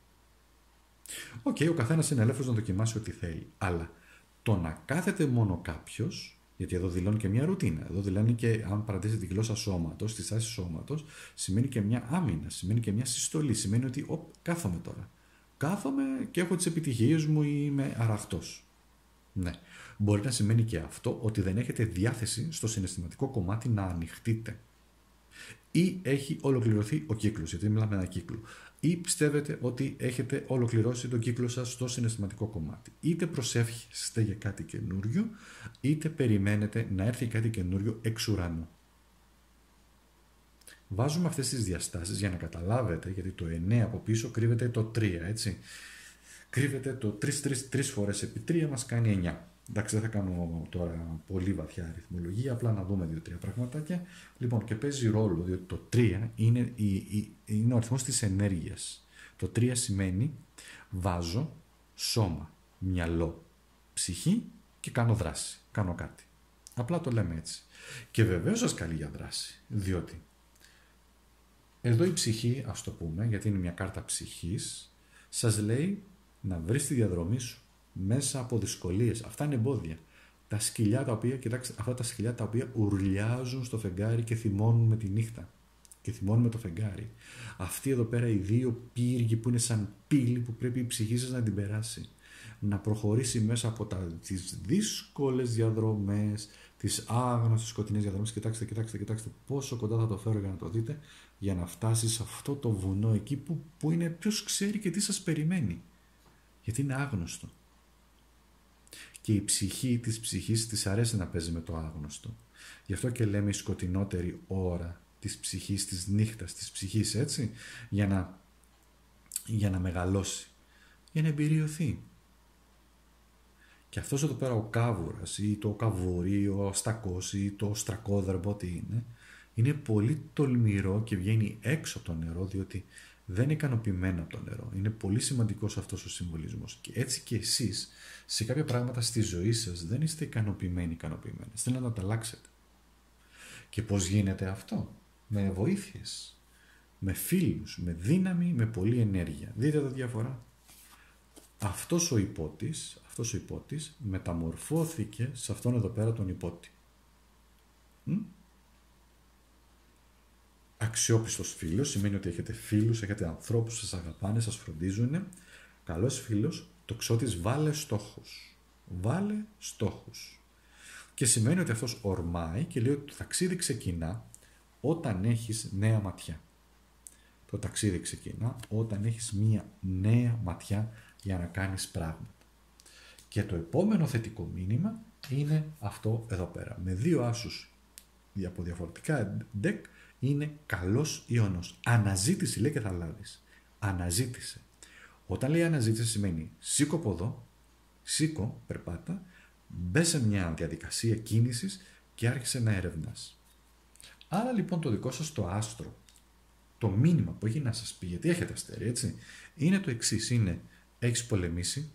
Οκ, okay, ο καθένας είναι ελεύθερος να δοκιμάσει ό,τι θέλει. Αλλά το να κάθεται μόνο κάποιος, γιατί εδώ δηλώνει και μια ρουτίνα, εδώ δηλώνει και, αν παρατηρήσετε τη γλώσσα σώματος, τη στάση σώματος, σημαίνει και μια άμυνα, σημαίνει και μια συστολή, σημαίνει ότι οπ, κάθομαι τώρα. Κάθομαι και έχω τις επιτυχίες μου ή είμαι αραχτός. Ναι. Μπορεί να σημαίνει και αυτό ότι δεν έχετε διάθεση στο συναισθηματικό κομμάτι να ανοιχτείτε. Ή έχει ολοκληρωθεί ο κύκλος, γιατί μιλάμε ένα κύκλο. Ή πιστεύετε ότι έχετε ολοκληρώσει τον κύκλο σας στο συναισθηματικό κομμάτι. Είτε προσεύχεστε για κάτι καινούριο, είτε περιμένετε να έρθει κάτι καινούριο εξ ουρανού. Βάζουμε αυτές τις διαστάσεις για να καταλάβετε, γιατί το εννέα από πίσω κρύβεται το τρία, έτσι. Κρύβεται το τρία, τρία, τρία φορές επί τρία μας κάνει εννιά. Εντάξει, δεν θα κάνω τώρα πολύ βαθιά αριθμολογία, απλά να δούμε δύο-τρία πραγματάκια. Λοιπόν, και παίζει ρόλο, διότι το τρία είναι, η, η, είναι ο αριθμός της ενέργειας. Το τρία σημαίνει βάζω σώμα, μυαλό, ψυχή και κάνω δράση, κάνω κάτι. Απλά το λέμε έτσι. Και βεβαίως σας καλεί για δράση, διότι εδώ η ψυχή, ας το πούμε, γιατί είναι μια κάρτα ψυχής, σας λέει να βρεις τη διαδρομή σου μέσα από δυσκολίες. Αυτά είναι εμπόδια. Τα σκυλιά τα οποία, κοιτάξτε, αυτά τα σκυλιά τα οποία ουρλιάζουν στο φεγγάρι και θυμώνουν με τη νύχτα. Και θυμώνουν με το φεγγάρι. Αυτοί εδώ πέρα οι δύο πύργοι που είναι σαν πύλη που πρέπει η ψυχή σας να την περάσει. Να προχωρήσει μέσα από τα, τις δύσκολες διαδρομές, τις άγνωστες σκοτεινές διαδρομές. Κοιτάξτε, κοιτάξτε, κοιτάξτε πόσο κοντά θα το φέρω για να το δείτε, για να φτάσει σε αυτό το βουνό εκεί που, που είναι ποιος ξέρει και τι σας περιμένει. Γιατί είναι άγνωστο. Και η ψυχή της ψυχής της αρέσει να παίζει με το άγνωστο. Γι' αυτό και λέμε η σκοτεινότερη ώρα της ψυχής, της νύχτας, της ψυχής, έτσι, για να, για να μεγαλώσει, για να εμπειριωθεί. Και αυτός εδώ πέρα ο κάβουρας ή το καβούρι, ο στακός ή το στρακόδρεμπο, ό,τι είναι, είναι πολύ τολμηρό και βγαίνει έξω από το νερό, διότι δεν είναι ικανοποιημένο από το νερό. Είναι πολύ σημαντικός αυτός ο συμβολισμός. Και έτσι και εσείς, σε κάποια πράγματα στη ζωή σας, δεν είστε ικανοποιημένοι, ικανοποιημένοι. Θέλετε να τα αλλάξετε. Και πώς γίνεται αυτό? Με βοήθειες, με φίλους, με δύναμη, με πολλή ενέργεια. Δείτε εδώ διαφορά. Αυτός ο υπότης, αυτός ο υπότης μεταμορφώθηκε σε αυτόν εδώ πέρα τον υπότη. Μ? Αξιόπιστος φίλος σημαίνει ότι έχετε φίλους, έχετε ανθρώπους που σας αγαπάνε, σας φροντίζουν. Καλός φίλος, τοξότης, βάλε στόχους. Βάλε στόχους. Και σημαίνει ότι αυτός ορμάει και λέει ότι το ταξίδι ξεκινά όταν έχεις νέα ματιά. Το ταξίδι ξεκινά όταν έχεις μία νέα ματιά για να κάνεις πράγματα. Και το επόμενο θετικό μήνυμα είναι αυτό εδώ πέρα. Με δύο άσους από διαφορετικά deck είναι καλός ιονός. Αναζήτηση λέει και θα λάβεις. Αναζήτησε. Όταν λέει αναζήτηση σημαίνει σήκω από εδώ, σήκω, περπάτα, μπε σε μια διαδικασία κίνησης και άρχισε να ερευνάς. Άρα λοιπόν το δικό σας το άστρο, το μήνυμα που έχει να σας πει, γιατί έχετε αστέρι, έτσι, είναι το εξής, είναι έχεις πολεμήσει,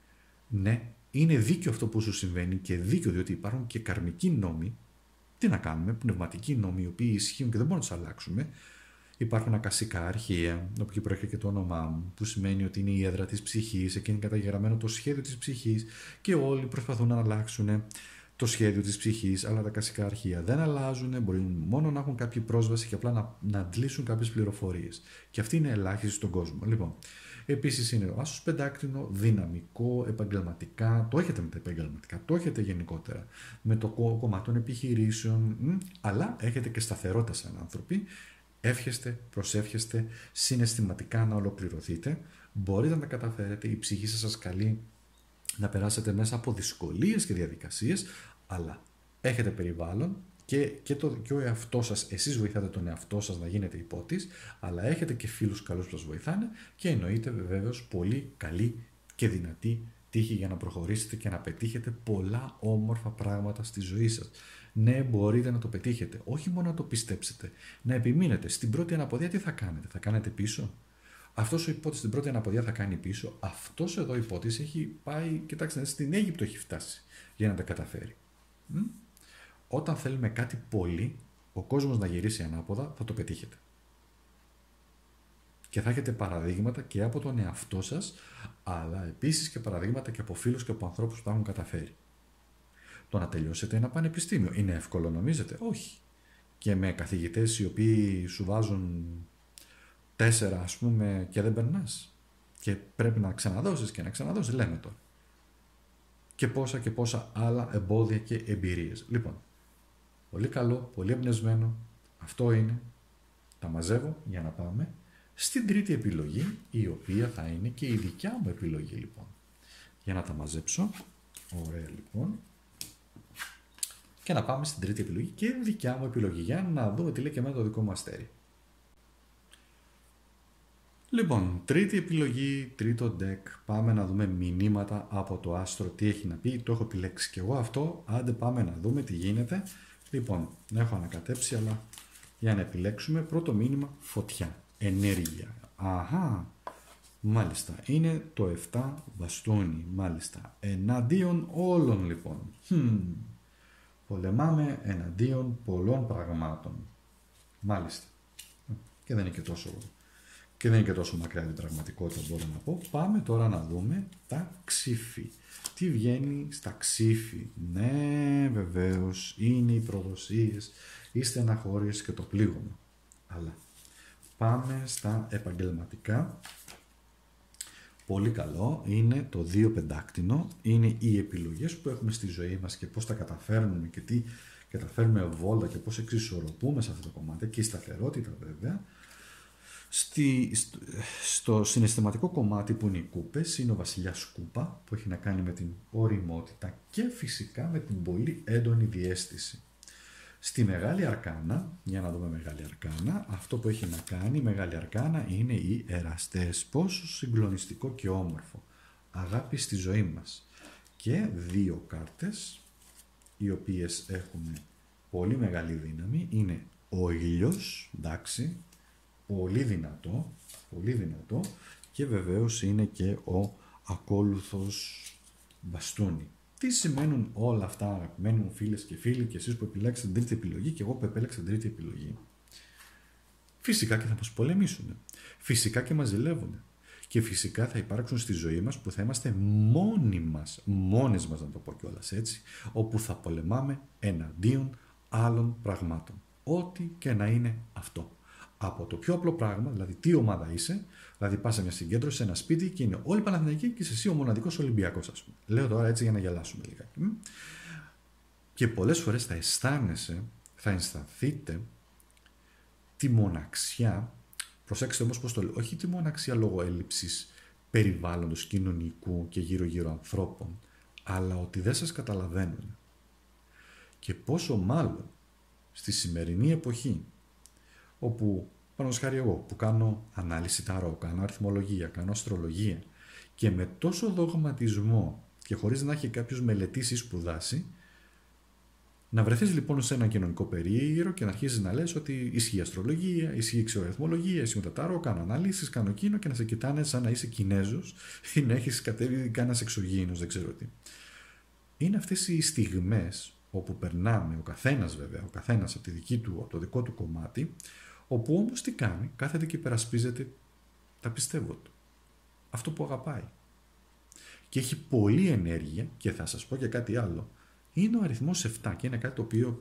ναι, είναι δίκαιο αυτό που σου συμβαίνει και δίκαιο διότι υπάρχουν και καρμικοί νόμοι, τι να κάνουμε, πνευματικοί νόμοι οι οποίοι ισχύουν και δεν μπορούμε να τους αλλάξουμε. Υπάρχουν ακασικά αρχεία, από εκεί προέρχεται και το όνομά μου, που σημαίνει ότι είναι η έδρα της ψυχής, εκεί είναι καταγεγραμμένο το σχέδιο της ψυχής και όλοι προσπαθούν να αλλάξουν το σχέδιο της ψυχής, αλλά τα ακασικά αρχεία δεν αλλάζουν, μπορεί μόνο να έχουν κάποια πρόσβαση και απλά να, να αντλήσουν κάποιες πληροφορίες. Και αυτή είναι ελάχιστη στον κόσμο. Λοιπόν, επίσης είναι ο άσος πεντάκτηνο, δυναμικό, επαγγελματικά, το έχετε με τα επαγγελματικά, το έχετε γενικότερα με το κόμμα των επιχειρήσεων, αλλά έχετε και σταθερότητα σαν άνθρωποι. Εύχεστε, προσεύχεστε συναισθηματικά να ολοκληρωθείτε, μπορείτε να τα καταφέρετε, η ψυχή σας σας καλεί να περάσετε μέσα από δυσκολίες και διαδικασίες, αλλά έχετε περιβάλλον και, και, το, και ο εαυτός σας, εσείς βοηθάτε τον εαυτό σας να γίνετε υπότης, αλλά έχετε και φίλους καλούς που σας βοηθάνε και εννοείται βεβαίως πολύ καλή και δυνατή τύχη για να προχωρήσετε και να πετύχετε πολλά όμορφα πράγματα στη ζωή σας. Ναι, μπορείτε να το πετύχετε, όχι μόνο να το πιστέψετε, να επιμείνετε. Στην πρώτη αναποδιά τι θα κάνετε, θα κάνετε πίσω? Αυτός ο υπότης στην πρώτη αναποδιά θα κάνει πίσω. Αυτός εδώ ο υπότης έχει πάει, κοιτάξτε, στην Αίγυπτο έχει φτάσει για να τα καταφέρει. Μ? Όταν θέλουμε κάτι πολύ, ο κόσμος να γυρίσει ανάποδα, θα το πετύχετε. Και θα έχετε παραδείγματα και από τον εαυτό σας, αλλά επίσης και παραδείγματα και από φίλους και από ανθρώπους που τα έχουν καταφέρει. Το να τελειώσετε ένα πανεπιστήμιο είναι εύκολο, νομίζετε? Όχι. Και με καθηγητές οι οποίοι σου βάζουν τέσσερα, ας πούμε, και δεν περνάς. Και πρέπει να ξαναδώσεις και να ξαναδώσεις, λέμε τώρα. Και πόσα και πόσα άλλα εμπόδια και εμπειρίες. Λοιπόν, πολύ καλό, πολύ εμπνευσμένο. Αυτό είναι. Τα μαζεύω για να πάμε στην τρίτη επιλογή, η οποία θα είναι και η δικιά μου επιλογή, λοιπόν. Για να τα μαζέψω. Ωραία, λοιπόν. Και να πάμε στην τρίτη επιλογή και δικιά μου επιλογή. Για να δούμε τι λέει και εμένα το δικό μου αστέρι. Λοιπόν, τρίτη επιλογή, τρίτο deck. Πάμε να δούμε μηνύματα από το άστρο. Τι έχει να πει, το έχω επιλέξει και εγώ αυτό. Άντε πάμε να δούμε τι γίνεται. Λοιπόν, έχω ανακατέψει, αλλά για να επιλέξουμε. Πρώτο μήνυμα, φωτιά, ενέργεια. Αχα, μάλιστα, είναι το επτά μπαστούνι, μάλιστα. Εναντίον όλων λοιπόν. Hm. Πολεμάμε εναντίον πολλών πραγμάτων. Μάλιστα. Και δεν είναι και τόσο... Και δεν είναι και τόσο μακριά την πραγματικότητα, μπορώ να πω. Πάμε τώρα να δούμε τα ξύφη. Τι βγαίνει στα ξύφη. Ναι, βεβαίως, είναι οι προδοσίες, οι στεναχώριες και το πλήγωμα. Αλλά πάμε στα επαγγελματικά. Πολύ καλό. Είναι το δύο πεντάκτηνο. Είναι οι επιλογές που έχουμε στη ζωή μας και πώς τα καταφέρνουμε και τι καταφέρνουμε βόλτα και πώς εξισορροπούμε σε αυτό το κομμάτι. Και η σταθερότητα βέβαια. Στη, στο, στο συναισθηματικό κομμάτι που είναι οι κούπες, είναι ο βασιλιάς κούπα που έχει να κάνει με την ωριμότητα και φυσικά με την πολύ έντονη διαίσθηση. Στη μεγάλη αρκάνα, για να δούμε μεγάλη αρκάνα, αυτό που έχει να κάνει η μεγάλη αρκάνα είναι οι εραστές. Πόσο συγκλονιστικό και όμορφο. Αγάπη στη ζωή μας. Και δύο κάρτες οι οποίες έχουν πολύ μεγάλη δύναμη είναι ο ήλιος, εντάξει, πολύ δυνατό, πολύ δυνατό και βεβαίως είναι και ο ακόλουθος μπαστούνι. Τι σημαίνουν όλα αυτά, αγαπημένοι μου φίλες και φίλοι, και εσείς που επιλέξατε την τρίτη επιλογή και εγώ που επέλεξα την τρίτη επιλογή? Φυσικά και θα μας πολεμήσουν, φυσικά και μας ζηλεύουν και φυσικά θα υπάρξουν στη ζωή μας που θα είμαστε μόνοι μας, μόνες μας να το πω κιόλας έτσι, όπου θα πολεμάμε εναντίον άλλων πραγμάτων, ό,τι και να είναι αυτό. Από το πιο απλό πράγμα, δηλαδή τι ομάδα είσαι, δηλαδή πας σε μια συγκέντρωση, σε ένα σπίτι και είναι όλοι Παναθηναϊκοί και είσαι εσύ ο μοναδικός Ολυμπιακός, ας πούμε. Λέω τώρα έτσι για να γελάσουμε λιγάκι. Και πολλές φορές θα αισθάνεσαι, θα αισθανθείτε τη μοναξιά, προσέξτε όμως πώς το λέω, όχι τη μοναξιά λόγω έλλειψης περιβάλλοντος κοινωνικού και γύρω-γύρω ανθρώπων, αλλά ότι δεν σας καταλαβαίνουν. Και πόσο μάλλον στη σημερινή εποχή, όπου πάνω σχάρι εγώ που κάνω ανάλυση ταρό, κάνω αριθμολογία, κάνω αστρολογία και με τόσο δογματισμό και χωρίς να έχει κάποιος μελετήσει ή σπουδάσει, να βρεθείς λοιπόν σε ένα κοινωνικό περίγυρο και να αρχίσεις να λες ότι ισχύει αστρολογία, ισχύει ξεωαριθμολογία, ισχύει τα ταρό, κάνω αναλύσεις, κάνω εκείνο και να σε κοιτάνε σαν να είσαι Κινέζος ή να έχεις κατέβει κανένας εξωγήινος, δεν ξέρω τι. Είναι αυτές οι στιγμές όπου περνάμε, ο καθένας βέβαια, ο καθένας από, τη δική του, από το δικό του κομμάτι, όπου όμως τι κάνει, κάθεται και υπερασπίζεται τα πιστεύω του, αυτό που αγαπάει. Και έχει πολλή ενέργεια και θα σας πω και κάτι άλλο. Είναι ο αριθμός επτά και είναι κάτι το οποίο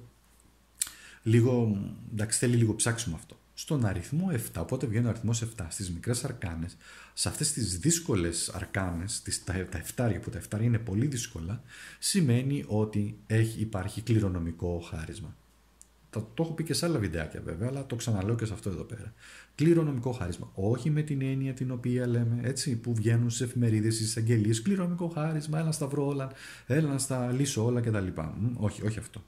λίγο, εντάξει, θέλει λίγο ψάξιμο αυτό. Στον αριθμό επτά, οπότε βγαίνει ο αριθμός επτά στις μικρές αρκάνες, σε αυτές τις δύσκολες αρκάνες, τις, τα, τα εφτάρια που τα εφτάρια είναι πολύ δύσκολα, σημαίνει ότι έχει, υπάρχει κληρονομικό χάρισμα. Το, το έχω πει και σε άλλα βιντεάκια βέβαια, αλλά το ξαναλέω και σε αυτό εδώ πέρα. Κληρονομικό χάρισμα. Όχι με την έννοια την οποία λέμε, έτσι, που βγαίνουν στις εφημερίδες, στις εισαγγελίες. Κληρονομικό χάρισμα, έλα να στα βρω όλα, έλα να στα λύσω όλα κτλ. Όχι, όχι αυτό.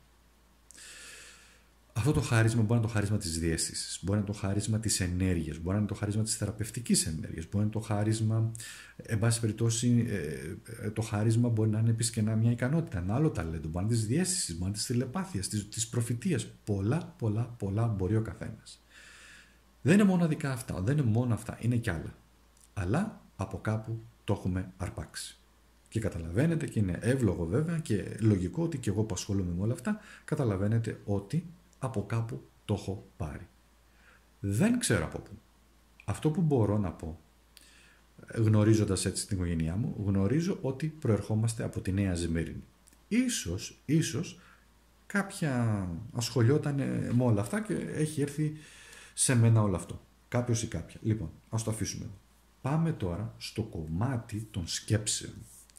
Αυτό το χάρισμα μπορεί να είναι το χάρισμα της διαίσθησης, μπορεί να είναι το χάρισμα της ενέργειας, μπορεί να είναι το χάρισμα της θεραπευτικής ενέργειας, μπορεί να είναι το χάρισμα, εν πάση περιπτώσει, το χάρισμα μπορεί να είναι επίσης και μια ικανότητα, ένα άλλο ταλέντο, μπορεί να είναι της διαίσθησης, μπορεί να είναι της τηλεπάθειας, της, της προφητείας. Πολλά, πολλά, πολλά μπορεί ο καθένας. Δεν είναι μοναδικά αυτά, δεν είναι μόνο αυτά, είναι κι άλλα. Αλλά από κάπου το έχουμε αρπάξει. Και καταλαβαίνετε, και είναι εύλογο βέβαια και λογικό ότι και εγώ που ασχολούμαι με όλα αυτά, καταλαβαίνετε ότι από κάπου το έχω πάρει. Δεν ξέρω από πού. Αυτό που μπορώ να πω, γνωρίζοντας έτσι την οικογένειά μου, γνωρίζω ότι προερχόμαστε από τη Νέα Σμύρνη. Ίσως, ίσως κάποια ασχολιόταν με όλα αυτά και έχει έρθει σε μένα όλο αυτό. Κάποιος ή κάποια. Λοιπόν, ας το αφήσουμε εδώ. Πάμε τώρα στο κομμάτι των σκέψεων.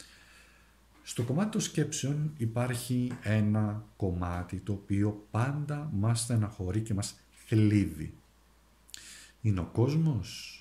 Στο κομμάτι των σκέψεων υπάρχει ένα κομμάτι το οποίο πάντα μας στεναχωρεί και μας θλίβει. Είναι ο κόσμος,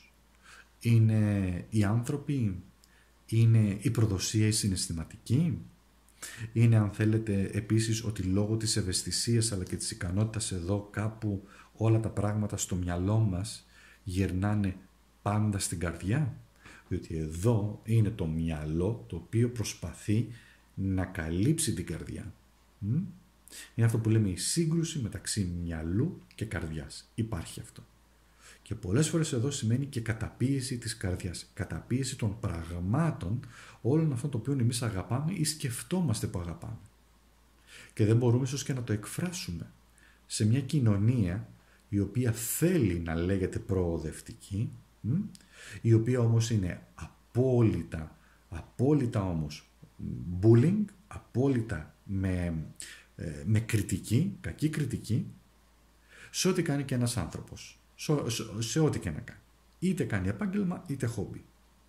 είναι οι άνθρωποι, είναι η προδοσία η συναισθηματική, είναι αν θέλετε επίσης ότι λόγω της ευαισθησίας αλλά και της ικανότητας εδώ κάπου όλα τα πράγματα στο μυαλό μας γυρνάνε πάντα στην καρδιά? Διότι εδώ είναι το μυαλό το οποίο προσπαθεί να καλύψει την καρδιά. Είναι αυτό που λέμε η σύγκρουση μεταξύ μυαλού και καρδιάς. Υπάρχει αυτό. Και πολλές φορές εδώ σημαίνει και καταπίεση της καρδιάς. Καταπίεση των πραγμάτων όλων αυτών το οποίο εμείς αγαπάμε ή σκεφτόμαστε που αγαπάμε. Και δεν μπορούμε ίσως και να το εκφράσουμε σε μια κοινωνία η οποία θέλει να λέγεται προοδευτική, η οποία όμως είναι απόλυτα, απόλυτα όμως bullying, απόλυτα με, με κριτική, κακή κριτική, σε ό,τι κάνει και ένας άνθρωπος, σε, σε, σε ό,τι και να κάνει. Είτε κάνει επάγγελμα, είτε χόμπι.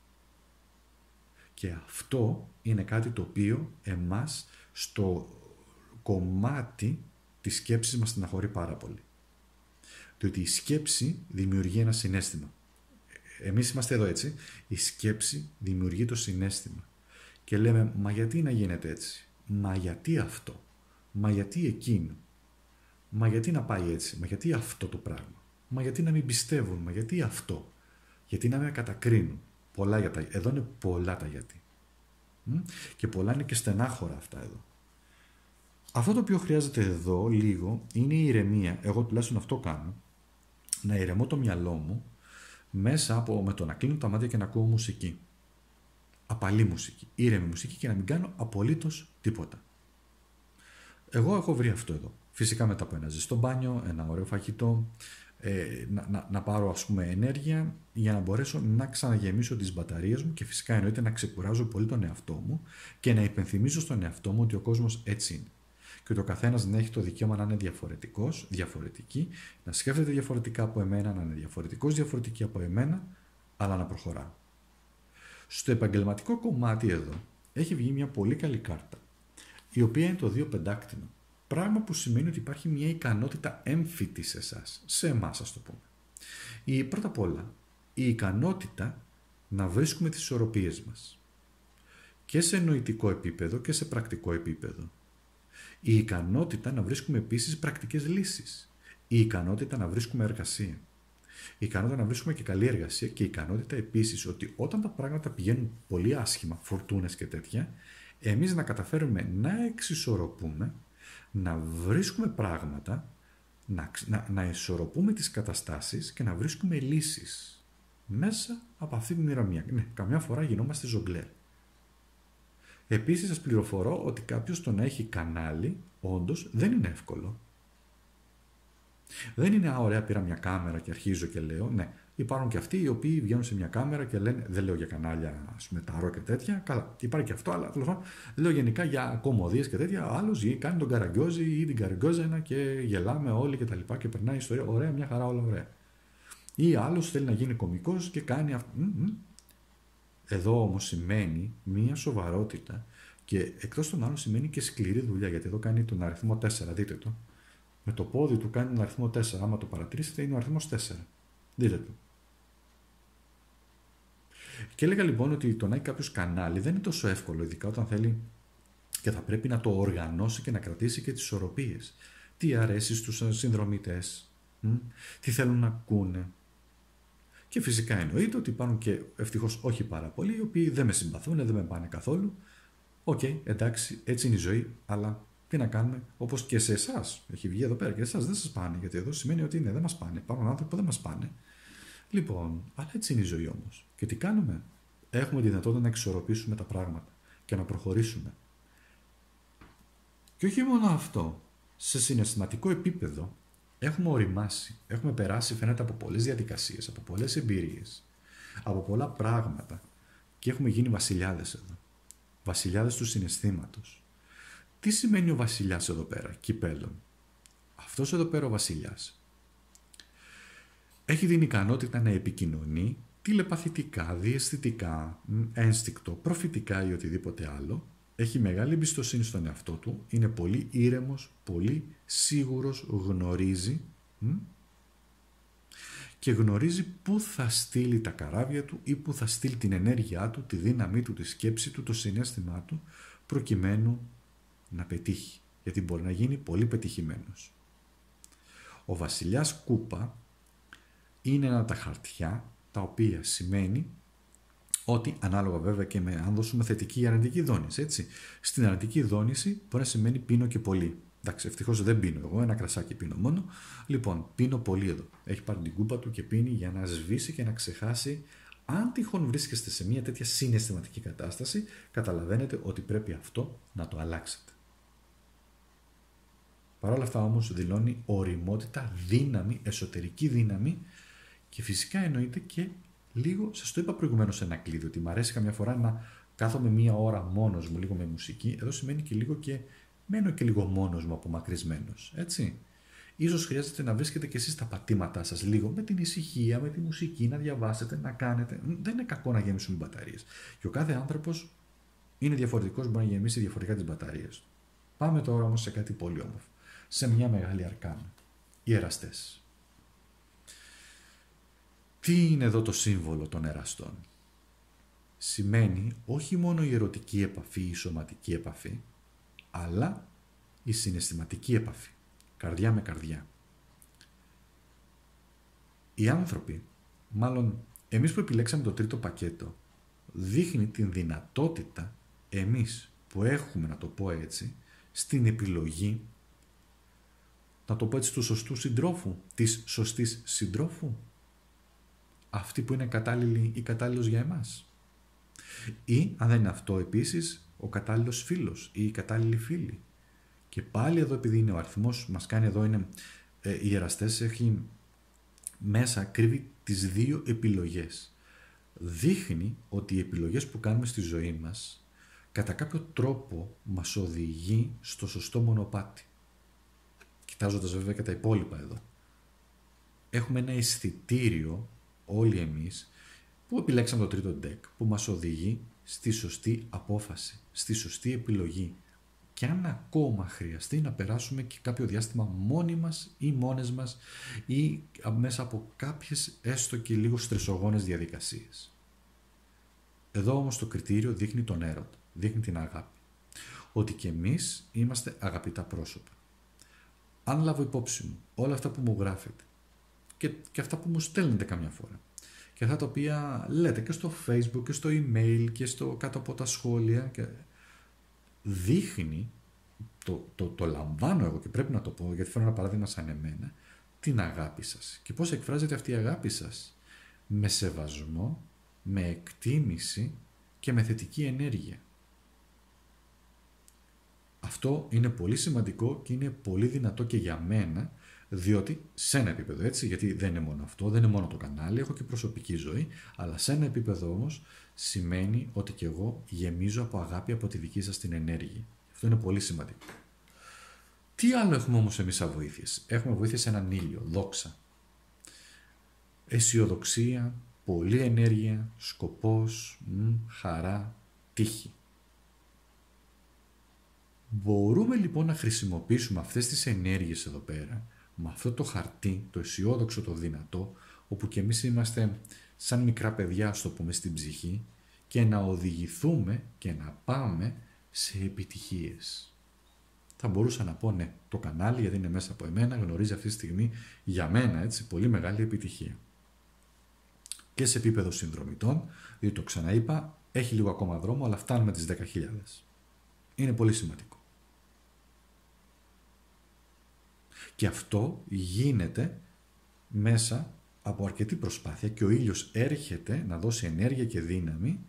Και αυτό είναι κάτι το οποίο εμάς στο κομμάτι της σκέψης μας στεναχωρεί πάρα πολύ. Διότι η σκέψη δημιουργεί ένα συναίσθημα. Εμείς είμαστε εδώ έτσι. Η σκέψη δημιουργεί το συναίσθημα. Και λέμε, μα γιατί να γίνεται έτσι? Μα γιατί αυτό? Μα γιατί εκείνο? Μα γιατί να πάει έτσι? Μα γιατί αυτό το πράγμα? Μα γιατί να μην πιστεύουν? Μα γιατί αυτό? Γιατί να με κατακρίνουν? Πολλά για τα... Εδώ είναι πολλά τα γιατί. Και πολλά είναι και στενάχωρα αυτά εδώ. Αυτό το οποίο χρειάζεται εδώ λίγο είναι η ηρεμία. Εγώ τουλάχιστον αυτό κάνω. Να ηρεμώ το μυαλό μου μέσα από με το να κλείνω τα μάτια και να ακούω μουσική. Απαλή μουσική, ήρεμη μουσική και να μην κάνω απολύτως τίποτα. Εγώ έχω βρει αυτό εδώ. Φυσικά μετά από ένα ζεστό μπάνιο, ένα ωραίο φαγητό, ε, να, να, να πάρω ας πούμε ενέργεια για να μπορέσω να ξαναγεμίσω τις μπαταρίες μου και φυσικά εννοείται να ξεκουράζω πολύ τον εαυτό μου και να υπενθυμίζω στον εαυτό μου ότι ο κόσμος έτσι είναι. Και ότι ο καθένας να έχει το δικαίωμα να είναι διαφορετικός, διαφορετική, να σκέφτεται διαφορετικά από εμένα, να είναι διαφορετικός, διαφορετική από εμένα, αλλά να προχωρά. Στο επαγγελματικό κομμάτι εδώ έχει βγει μια πολύ καλή κάρτα, η οποία είναι το δύο πεντάκτηνο. Πράγμα που σημαίνει ότι υπάρχει μια ικανότητα έμφυτη σε εσάς, σε εμάς ας το πούμε. Η, πρώτα απ' όλα, η ικανότητα να βρίσκουμε τις ισορροπίες μας. Και σε νοητικό επίπεδο και σε πρακτικό επίπεδο. Η ικανότητα να βρίσκουμε επίσης πρακτικές λύσεις. Η ικανότητα να βρίσκουμε εργασία. Η ικανότητα να βρίσκουμε και καλή εργασία και η ικανότητα επίσης ότι όταν τα πράγματα πηγαίνουν πολύ άσχημα, φορτούνες και τέτοια, εμείς να καταφέρουμε να εξισορροπούμε, να βρίσκουμε πράγματα, να, να, να ισορροπούμε τις καταστάσεις και να βρίσκουμε λύσεις μέσα από αυτή την ηρεμία. Ναι, καμιά φορά γινόμαστε ζογκλέρ. Επίσης σας πληροφορώ ότι κάποιος το να έχει κανάλι όντως δεν είναι εύκολο. Δεν είναι, α, ωραία, πήρα μια κάμερα και αρχίζω και λέω. Ναι, υπάρχουν και αυτοί οι οποίοι βγαίνουν σε μια κάμερα και λένε, δεν λέω για κανάλια, ας πούμε, ταρό και τέτοια. Καλά, υπάρχει και αυτό, αλλά τέλος πάντων λέω γενικά για κομμωδίες και τέτοια. Άλλος κάνει τον Καραγκιόζη ή την Καραγκιόζενα και γελάμε όλοι και τα λοιπά και περνάει η ιστορία. Ωραία, μια χαρά, όλα ωραία. Ή άλλος θέλει να γίνει κωμικός και κάνει αυτό. Εδώ όμως σημαίνει μια σοβαρότητα και εκτός των άλλων σημαίνει και σκληρή δουλειά, γιατί εδώ κάνει τον αριθμό τέσσερα, δείτε το. Με το πόδι του κάνει τον αριθμό τέσσερα, άμα το παρατηρήσετε είναι ο αριθμός τέσσερα. Δείτε το. Και έλεγα λοιπόν ότι το να έχει κάποιος κανάλι δεν είναι τόσο εύκολο, ειδικά όταν θέλει και θα πρέπει να το οργανώσει και να κρατήσει και τις ισορροπίες. Τι αρέσει στους συνδρομητές, μ? τι θέλουν να ακούνε. Και φυσικά εννοείται ότι υπάρχουν και ευτυχώς όχι πάρα πολλοί, οι οποίοι δεν με συμπαθούν, δεν με πάνε καθόλου. Οκ, okay, εντάξει, έτσι είναι η ζωή, αλλά τι να κάνουμε, όπως και σε εσάς. Έχει βγει εδώ πέρα και εσάς δεν σας πάνε, γιατί εδώ σημαίνει ότι είναι, δεν μας πάνε. Υπάρχουν άνθρωποι που δεν μας πάνε. Λοιπόν, αλλά έτσι είναι η ζωή όμως. Και τι κάνουμε, έχουμε τη δυνατότητα να εξορροπήσουμε τα πράγματα και να προχωρήσουμε. Και όχι μόνο αυτό, σε συναισθηματικό επίπεδο έχουμε οριμάσει, έχουμε περάσει φαίνεται από πολλές διαδικασίες, από πολλές εμπειρίες, από πολλά πράγματα και έχουμε γίνει βασιλιάδες εδώ. Βασιλιάδες του συναισθήματος. Τι σημαίνει ο βασιλιάς εδώ πέρα, κυπέλλον? Αυτός εδώ πέρα ο βασιλιάς έχει την ικανότητα να επικοινωνεί τηλεπαθητικά, διαισθητικά, ένστικτο, προφητικά ή οτιδήποτε άλλο. Έχει μεγάλη εμπιστοσύνη στον εαυτό του, είναι πολύ ήρεμος, πολύ σίγουρος, γνωρίζει μ? και γνωρίζει πού θα στείλει τα καράβια του ή πού θα στείλει την ενέργειά του, τη δύναμή του, τη σκέψη του, το συναίσθημά του, προκειμένου να πετύχει, γιατί μπορεί να γίνει πολύ πετυχημένος. Ο βασιλιάς Κούπα είναι ένα από τα χαρτιά τα τα οποία σημαίνει ότι, ανάλογα βέβαια και με αν δώσουμε θετική ή αρνητική δόνηση, έτσι. Στην αρνητική δόνηση μπορεί να σημαίνει πίνω και πολύ. Εντάξει, ευτυχώς δεν πίνω εγώ, ένα κρασάκι πίνω μόνο. Λοιπόν, πίνω πολύ εδώ. Έχει πάρει την κούπα του και πίνει για να σβήσει και να ξεχάσει. Αν τυχόν βρίσκεστε σε μια τέτοια συναισθηματική κατάσταση, καταλαβαίνετε ότι πρέπει αυτό να το αλλάξετε. Παρ' όλα αυτά όμως δηλώνει ωριμότητα, δύναμη, εσωτερική δύναμη και φυσικά εννοείται και λίγο, σας το είπα προηγουμένως σε ένα κλείδι, ότι μου αρέσει καμιά φορά να κάθομαι μία ώρα μόνος μου, λίγο με μουσική. Εδώ σημαίνει και λίγο και μένω και λίγο μόνος μου, απομακρυσμένος, έτσι. Ίσως χρειάζεται να βρίσκετε και εσείς τα πατήματά σας λίγο με την ησυχία, με τη μουσική, να διαβάσετε, να κάνετε. Δεν είναι κακό να γεμίσουμε μπαταρίες. Και ο κάθε άνθρωπος είναι διαφορετικός, μπορεί να γεμίσει διαφορετικά τις μπαταρίες του. Πάμε τώρα όμως σε κάτι πολύ όμορφο. Σε μια μεγάλη αρκάνα. Οι εραστές. Τι είναι εδώ το σύμβολο των εραστών? Σημαίνει όχι μόνο η ερωτική επαφή, η σωματική επαφή, αλλά η συναισθηματική επαφή. Καρδιά με καρδιά. Οι άνθρωποι, μάλλον εμείς που επιλέξαμε το τρίτο πακέτο, δείχνει την δυνατότητα εμείς που έχουμε, να το πω έτσι, στην επιλογή, να το πω έτσι, του σωστού συντρόφου, της σωστής συντρόφου, αυτή που είναι κατάλληλη ή κατάλληλος για εμάς. Ή, αν δεν είναι αυτό επίσης, ο κατάλληλος φίλος ή η κατάλληλη φίλη. Και πάλι εδώ, επειδή είναι ο αριθμός μας κάνει εδώ, είναι ε, οι εραστές, έχει μέσα, κρύβει τις δύο επιλογές. Δείχνει ότι οι επιλογές που κάνουμε στη ζωή μας κατά κάποιο τρόπο μας οδηγεί στο σωστό μονοπάτι. Κοιτάζοντας βέβαια και τα υπόλοιπα εδώ. Έχουμε ένα αισθητήριο όλοι εμείς που επιλέξαμε το τρίτο deck, που μας οδηγεί στη σωστή απόφαση, στη σωστή επιλογή. Και αν ακόμα χρειαστεί να περάσουμε και κάποιο διάστημα μόνοι μας ή μόνες μας ή μέσα από κάποιες έστω και λίγο στρεσογόνες διαδικασίες. Εδώ όμως το κριτήριο δείχνει τον έρωτα, δείχνει την αγάπη. Ότι και εμείς είμαστε αγαπητά πρόσωπα. Αν λάβω υπόψη μου όλα αυτά που μου γράφετε και, και αυτά που μου στέλνετε καμιά φορά και αυτά τα οποία λέτε και στο Facebook και στο email και στο κάτω από τα σχόλια, και δείχνει, το, το, το λαμβάνω εγώ και πρέπει να το πω γιατί φέρνω ένα παράδειγμα σαν εμένα, την αγάπη σας. Και πώς εκφράζεται αυτή η αγάπη σας? Με σεβασμό, με εκτίμηση και με θετική ενέργεια. Αυτό είναι πολύ σημαντικό και είναι πολύ δυνατό και για μένα, διότι σε ένα επίπεδο, έτσι, γιατί δεν είναι μόνο αυτό, δεν είναι μόνο το κανάλι, έχω και προσωπική ζωή, αλλά σε ένα επίπεδο όμως σημαίνει ότι και εγώ γεμίζω από αγάπη από τη δική σας την ενέργεια. Αυτό είναι πολύ σημαντικό. Τι άλλο έχουμε όμως εμείς σαν βοήθειες? Έχουμε βοήθειες σε έναν ήλιο, δόξα. Αισιοδοξία, πολλή ενέργεια, σκοπός, μ, χαρά, τύχη. Μπορούμε λοιπόν να χρησιμοποιήσουμε αυτές τις ενέργειες εδώ πέρα, με αυτό το χαρτί, το αισιόδοξο, το δυνατό, όπου και εμείς είμαστε σαν μικρά παιδιά, στο πούμε, στην ψυχή, και να οδηγηθούμε και να πάμε σε επιτυχίες. Θα μπορούσα να πω ναι, το κανάλι, γιατί είναι μέσα από εμένα, γνωρίζει αυτή τη στιγμή για μένα, έτσι, πολύ μεγάλη επιτυχία. Και σε επίπεδο συνδρομητών, διότι το ξαναείπα, έχει λίγο ακόμα δρόμο, αλλά φτάνουμε τις δέκα χιλιάδες. Είναι πολύ σημαντικό. Και αυτό γίνεται μέσα από αρκετή προσπάθεια και ο ήλιος έρχεται να δώσει ενέργεια και δύναμη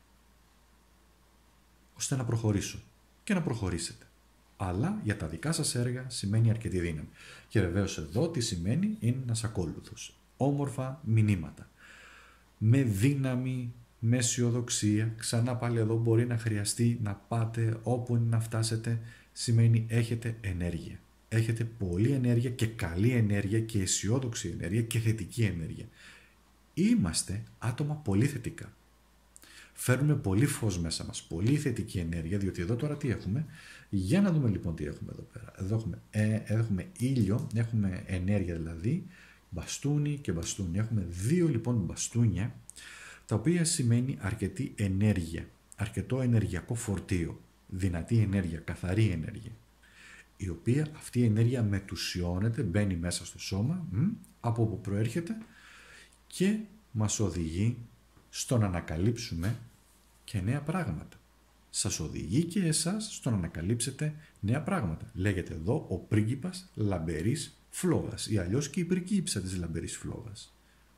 ώστε να προχωρήσω και να προχωρήσετε. Αλλά για τα δικά σας έργα σημαίνει αρκετή δύναμη. Και βεβαίως εδώ τι σημαίνει? Είναι ένας ακόλουθος. Όμορφα μηνύματα. Με δύναμη, με αισιοδοξία. Ξανά πάλι εδώ μπορεί να χρειαστεί να πάτε όπου είναι να φτάσετε. Σημαίνει έχετε ενέργεια. Έχετε πολλή ενέργεια και καλή ενέργεια και αισιόδοξη ενέργεια και θετική ενέργεια. Είμαστε άτομα πολύ θετικά. Φέρνουμε πολύ φως μέσα μας, πολύ θετική ενέργεια, διότι εδώ τώρα τι έχουμε? Για να δούμε λοιπόν τι έχουμε εδώ πέρα. Εδώ έχουμε, ε, έχουμε ήλιο, έχουμε ενέργεια δηλαδή, μπαστούνι και μπαστούνι. Έχουμε δύο λοιπόν μπαστούνια, τα οποία σημαίνει αρκετή ενέργεια, αρκετό ενεργειακό φορτίο, δυνατή ενέργεια, καθαρή ενέργεια, η οποία αυτή η ενέργεια μετουσιώνεται, μπαίνει μέσα στο σώμα, μ, από όπου προέρχεται και μας οδηγεί στο να ανακαλύψουμε και νέα πράγματα. Σας οδηγεί και εσάς στο να ανακαλύψετε νέα πράγματα. Λέγεται εδώ ο πρίγκιπας λαμπερής φλόγας ή αλλιώς και η πριγκίψα της λαμπερής φλόγας.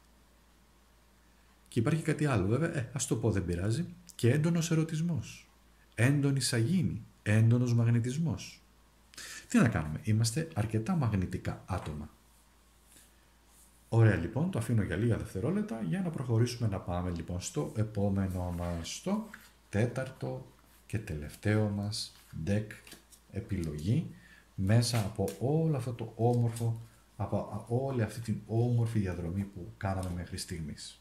Και υπάρχει κάτι άλλο βέβαια, ε, ας το πω δεν πειράζει, και έντονος ερωτισμός, έντονη σαγίνη, έντονος μαγνητισμός. Τι να κάνουμε, είμαστε αρκετά μαγνητικά άτομα. Ωραία λοιπόν, το αφήνω για λίγα δευτερόλεπτα για να προχωρήσουμε να πάμε λοιπόν στο επόμενο μας, στο τέταρτο και τελευταίο μας deck επιλογή μέσα από όλο αυτό το όμορφο, από όλη αυτή την όμορφη διαδρομή που κάναμε μέχρι στιγμής.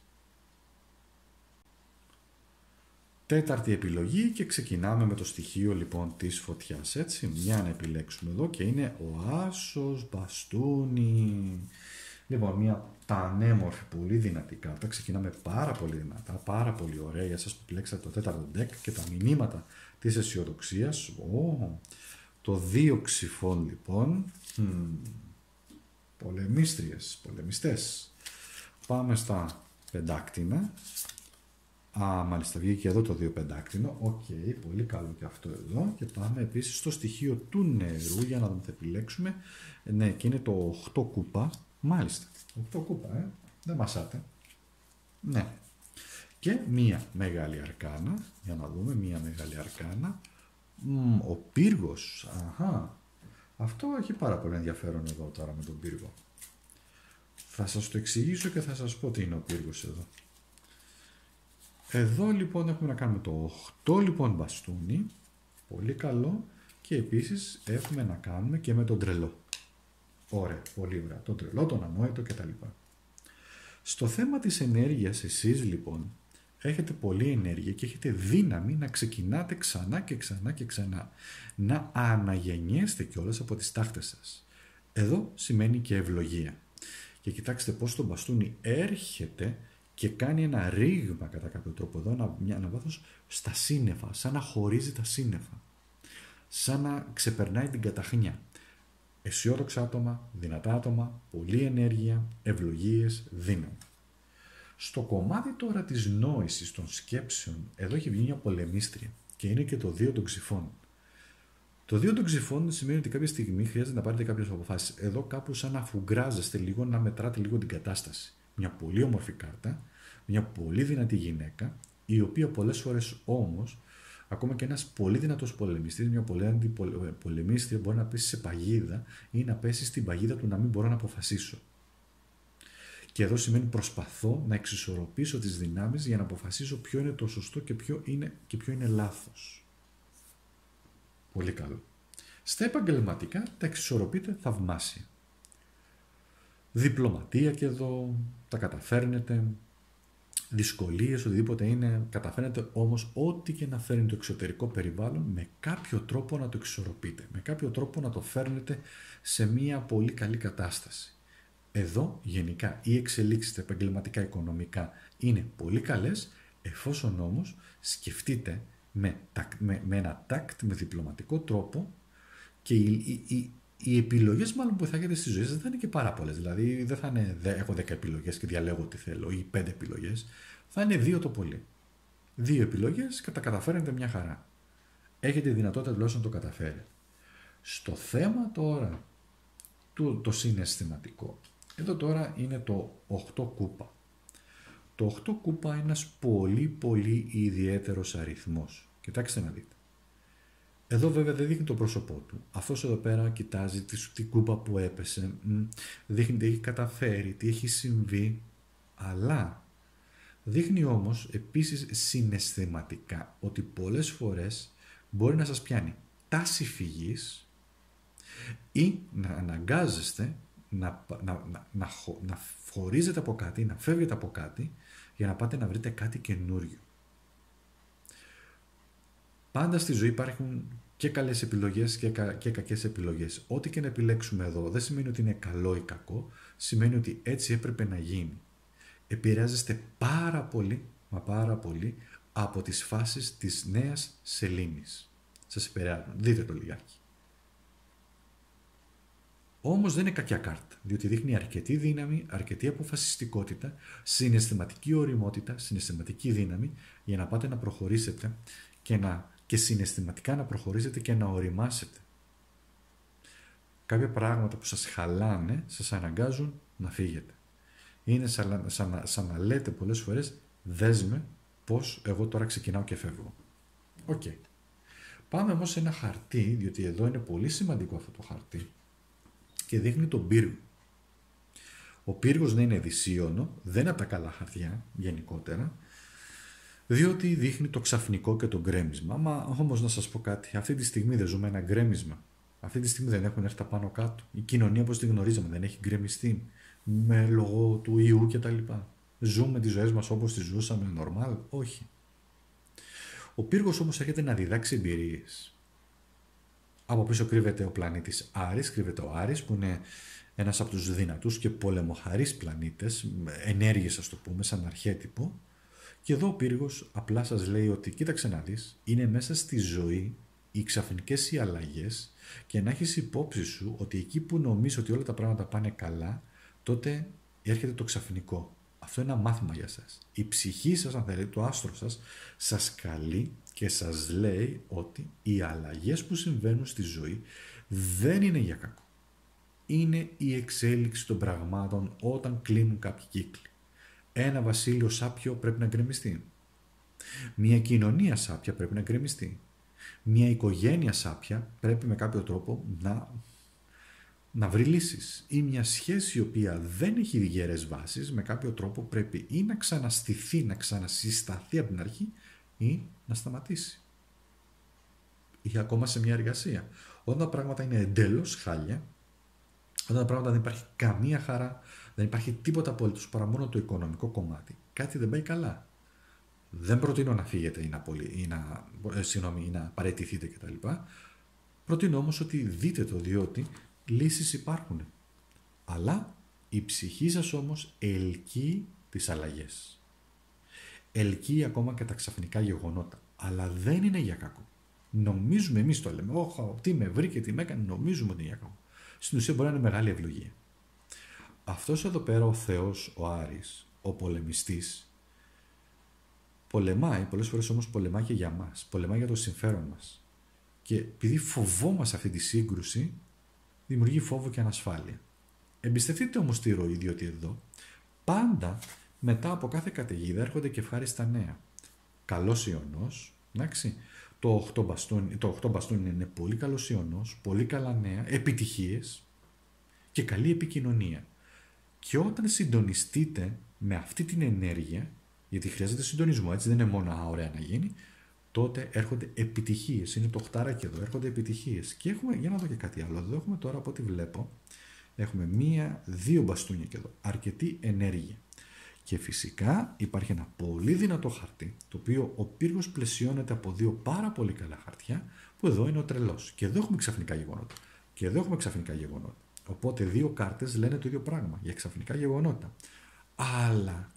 Τέταρτη επιλογή και ξεκινάμε με το στοιχείο λοιπόν της φωτιάς, έτσι, μια να επιλέξουμε εδώ και είναι ο άσος μπαστούνι. Λοιπόν, μια πανέμορφη, πολύ δυνατή κάρτα, ξεκινάμε πάρα πολύ δυνατά, πάρα πολύ ωραία για σας που επιλέξατε το τέταρτο deck και τα μηνύματα της αισιοδοξίας. Oh, το δύο ξυφών λοιπόν, hmm. πολεμίστριες, πολεμιστές. Πάμε στα πεντάκτηνα. Α, μάλιστα βγήκε εδώ το δύο πεντάκτηνο. Οκ, okay, πολύ καλό και αυτό εδώ. Και πάμε επίσης στο στοιχείο του νερού για να δούμε τι θα επιλέξουμε. Ναι, και είναι το οκτώ κούπα. Μάλιστα, οκτώ κούπα, ε. Δεν μασάτε. Ναι. Και μία μεγάλη αρκάνα. Για να δούμε, μία μεγάλη αρκάνα. Μ, ο πύργος. Αχα. Αυτό έχει πάρα πολύ ενδιαφέρον εδώ τώρα με τον πύργο. Θα σας το εξηγήσω και θα σας πω τι είναι ο πύργος εδώ. Εδώ λοιπόν έχουμε να κάνουμε το οκτώ λοιπόν μπαστούνι, πολύ καλό, και επίσης έχουμε να κάνουμε και με τον τρελό. Ωραία, πολύ ωραία, τον τρελό, τον ανόητο κτλ. Στο θέμα της ενέργειας εσείς λοιπόν έχετε πολλή ενέργεια και έχετε δύναμη να ξεκινάτε ξανά και ξανά και ξανά, να αναγεννιέστε κιόλας από τις τάχτες σας. Εδώ σημαίνει και ευλογία. Και κοιτάξτε πώς το μπαστούνι έρχεται και κάνει ένα ρήγμα κατά κάποιο τρόπο εδώ, ένα, ένα βάθος στα σύννεφα, σαν να χωρίζει τα σύννεφα, σαν να ξεπερνάει την καταχνιά. Αισιόδοξα άτομα, δυνατά άτομα, πολλή ενέργεια, ευλογίες, δύναμη. Στο κομμάτι τώρα της νόησης των σκέψεων, εδώ έχει βγει μια πολεμίστρια και είναι και το δύο των ξυφών. Το δύο των ξυφών σημαίνει ότι κάποια στιγμή χρειάζεται να πάρετε κάποιες αποφάσεις. Εδώ κάπου σαν να φουγκράζεστε λίγο, να μετράτε λίγο την κατάσταση. Μια πολύ όμορφη κάρτα, μια πολύ δυνατή γυναίκα, η οποία πολλές φορές όμως, ακόμα και ένας πολύ δυνατός πολεμιστής, μια πολύ δυνατή πολεμίστρια μπορεί να πέσει σε παγίδα ή να πέσει στην παγίδα του να μην μπορώ να αποφασίσω. Και εδώ σημαίνει προσπαθώ να εξισορροπήσω τις δυνάμεις για να αποφασίσω ποιο είναι το σωστό και ποιο είναι, και ποιο είναι λάθος. Πολύ καλό. Στα επαγγελματικά τα εξισορροπείτε θαυμάσια. Διπλωματία και εδώ, τα καταφέρνετε, δυσκολίες, οτιδήποτε είναι, καταφέρνετε όμως ό,τι και να φέρνει το εξωτερικό περιβάλλον με κάποιο τρόπο να το εξισορροπείτε, με κάποιο τρόπο να το φέρνετε σε μια πολύ καλή κατάσταση. Εδώ γενικά οι εξελίξεις τα επαγγελματικά οικονομικά είναι πολύ καλές, εφόσον όμως σκεφτείτε με, με, με ένα τάκτ, με διπλωματικό τρόπο και οι, οι, οι, οι επιλογές μάλλον που θα έχετε στη ζωή σας δεν θα είναι και πάρα πολλές. Δηλαδή δεν θα είναι έχω δέκα επιλογές και διαλέγω τι θέλω ή πέντε επιλογές. Θα είναι δύο το πολύ. Δύο επιλογές και τα καταφέρετε μια χαρά. Έχετε δυνατότητα τουλάχιστον να το καταφέρετε. Στο θέμα τώρα του το συναισθηματικό. Εδώ τώρα είναι το οκτώ κούπα. Το οκτώ κούπα είναι ένας πολύ πολύ ιδιαίτερος αριθμός. Κοιτάξτε να δείτε. Εδώ βέβαια δεν δείχνει το πρόσωπό του. Αυτός εδώ πέρα κοιτάζει την κούπα που έπεσε, δείχνει τι έχει καταφέρει, τι έχει συμβεί, αλλά δείχνει όμως επίσης συναισθηματικά ότι πολλές φορές μπορεί να σας πιάνει τάση φυγής ή να αναγκάζεστε να, να, να, να, να χωρίζετε από κάτι, να φεύγετε από κάτι για να πάτε να βρείτε κάτι καινούριο. Πάντα στη ζωή υπάρχουν και καλές επιλογές και, κα, και κακές επιλογές. Ό,τι και να επιλέξουμε εδώ δεν σημαίνει ότι είναι καλό ή κακό, σημαίνει ότι έτσι έπρεπε να γίνει. Επηρεάζεστε πάρα πολύ, μα πάρα πολύ, από τις φάσεις της νέας σελήνης. Σας επηρεάζουν. Δείτε το λιγάκι. Όμως δεν είναι κακιά κάρτα, διότι δείχνει αρκετή δύναμη, αρκετή αποφασιστικότητα, συναισθηματική ωριμότητα, συναισθηματική δύναμη για να πάτε να προχωρήσετε και, να, και συναισθηματικά να προχωρήσετε και να οριμάσετε. Κάποια πράγματα που σας χαλάνε, σας αναγκάζουν να φύγετε. Είναι σαν, σαν, σαν να λέτε πολλές φορές, δέσμε πως εγώ τώρα ξεκινάω και φεύγω. Οκ. Okay. Πάμε όμως σε ένα χαρτί, διότι εδώ είναι πολύ σημαντικό αυτό το χαρτί και δείχνει τον πύργο. Ο πύργος δεν είναι δυσίωνο, δεν είναι από τα καλά χαρτιά γενικότερα, διότι δείχνει το ξαφνικό και το γκρέμισμα. Μα όμως να σας πω κάτι, αυτή τη στιγμή δεν ζούμε ένα γκρέμισμα. Αυτή τη στιγμή δεν έχουν έρθει τα πάνω κάτω. Η κοινωνία όπως τη γνωρίζαμε δεν έχει γκρεμιστεί με λόγω του ιού κτλ. Ζούμε τις ζωές μας όπως τις ζούσαμε νορμάλ? Όχι. Ο πύργος όμως έρχεται να διδάξει εμπειρίες. Από πίσω κρύβεται ο πλανήτης Άρης, κρύβεται ο Άρης που είναι ένας από τους δυνατούς και πολεμοχαρείς πλανήτες, ενέργειες ας το πούμε, σαν αρχέτυπο. Και εδώ ο πύργος απλά σας λέει ότι κοίταξε να δεις, είναι μέσα στη ζωή οι ξαφνικές οι αλλαγές και να έχεις υπόψη σου ότι εκεί που νομίζεις ότι όλα τα πράγματα πάνε καλά, τότε έρχεται το ξαφνικό. Αυτό είναι ένα μάθημα για σας. Η ψυχή σας, αν θέλετε, το άστρο σας, σας καλεί και σας λέει ότι οι αλλαγές που συμβαίνουν στη ζωή δεν είναι για κακό. Είναι η εξέλιξη των πραγμάτων όταν κλείνουν κάποιοι κύκλοι. Ένα βασίλειο σάπιο πρέπει να γκρεμιστεί. Μια κοινωνία σάπια πρέπει να γκρεμιστεί. Μια οικογένεια σάπια πρέπει με κάποιο τρόπο να, να βρει λύσεις. Ή μια σχέση η οποία δεν έχει γερές βάσεις με κάποιο τρόπο πρέπει ή να ξαναστηθεί, να ξανασυσταθεί από την αρχή ή να σταματήσει. Ή ακόμα σε μια εργασία. Όταν τα πράγματα είναι εντελώς χάλια, όταν τα πράγματα δεν υπάρχει καμία χαρά, δεν υπάρχει τίποτα απόλυτος παρά μόνο το οικονομικό κομμάτι, κάτι δεν πάει καλά. Δεν προτείνω να φύγετε ή να, πολυ... ή να... Ε, συγνώμη, ή να παραιτηθείτε κτλ. Προτείνω όμως ότι δείτε το, διότι λύσεις υπάρχουν. Αλλά η ψυχή σας όμως ελκύει τις αλλαγές. Ελκύει ακόμα και τα ξαφνικά γεγονότα. Αλλά δεν είναι για κακό. Νομίζουμε, εμείς το λέμε, όχα, τι με βρήκε, τι με έκανε, νομίζουμε ότι είναι για κακό. Στην ουσία μπορεί να είναι μεγάλη ευλογία. Αυτός εδώ πέρα ο Θεός, ο Άρης, ο πολεμιστής, πολεμάει, πολλές φορές όμως πολεμάει και για μας, πολεμάει για το συμφέρον μας. Και επειδή φοβόμαστε αυτή τη σύγκρουση, δημιουργεί φόβο και ανασφάλεια. Εμπιστευτείτε όμως τη ροή, διότι εδώ πάντα μετά από κάθε καταιγίδα έρχονται και ευχάριστα νέα. Καλός ιονός, εντάξει. Το οκτώ μπαστούνι, το οκτώ μπαστούνι είναι πολύ καλός ιονός, πολύ καλά νέα, επιτυχίες και καλή επικοινωνία. Και όταν συντονιστείτε με αυτή την ενέργεια, γιατί χρειάζεται συντονισμό, έτσι δεν είναι μόνο α, ωραία να γίνει, τότε έρχονται επιτυχίες. Είναι το οχτάρακι εδώ, έρχονται επιτυχίες. Και έχουμε, για να δω και κάτι άλλο, εδώ έχουμε τώρα από ό,τι βλέπω, έχουμε μία, δύο μπαστούνια και εδώ, αρκετή ενέργεια. Και φυσικά υπάρχει ένα πολύ δυνατό χαρτί, το οποίο ο πύργος πλαισιώνεται από δύο πάρα πολύ καλά χαρτιά, που εδώ είναι ο τρελός. Και εδώ έχουμε ξαφνικά γεγονότα. Και εδώ έχουμε ξαφνικά γεγονότα. Οπότε δύο κάρτες λένε το ίδιο πράγμα για ξαφνικά γεγονότα. Αλλά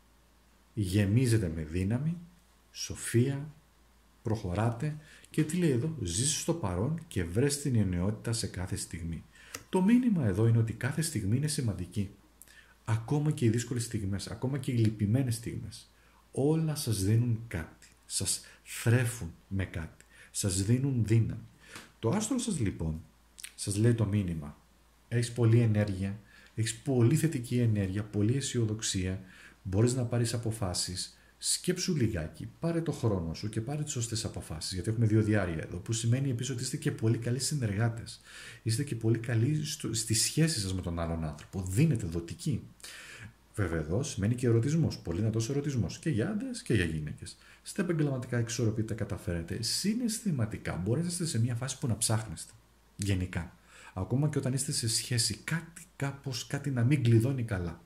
γεμίζετε με δύναμη, σοφία, προχωράτε και τι λέει εδώ, ζήσεις στο παρόν και βρες την εννοιότητα σε κάθε στιγμή. Το μήνυμα εδώ είναι ότι κάθε στιγμή είναι σημαντική. Ακόμα και οι δύσκολες στιγμές, ακόμα και οι λυπημένες στιγμές, όλα σας δίνουν κάτι, σας θρέφουν με κάτι, σας δίνουν δύναμη. Το άστρο σας λοιπόν σας λέει το μήνυμα, έχεις πολλή ενέργεια, έχεις πολύ θετική ενέργεια, πολύ αισιοδοξία, μπορείς να πάρεις αποφάσεις, σκέψου λιγάκι, πάρε το χρόνο σου και πάρε τις σωστές αποφάσεις, γιατί έχουμε δύο διάρκεια εδώ, που σημαίνει επίσης ότι είστε και πολύ καλοί συνεργάτες, είστε και πολύ καλοί στο, στη σχέση σας με τον άλλον άνθρωπο, δίνετε δοτική. Βέβαια εδώ σημαίνει και ερωτισμός, πολύ δυνατός ερωτισμός και για άντρες και για γυναίκες. Στα επαγγελματικά εξορροπείτε, καταφέρετε, συναισθηματικά μπορείτε να είστε σε μια φάση που να ψάχνεστε, γενικά. Ακόμα και όταν είστε σε σχέση, κάτι κάπως, κάτι να μην κλειδώνει καλά.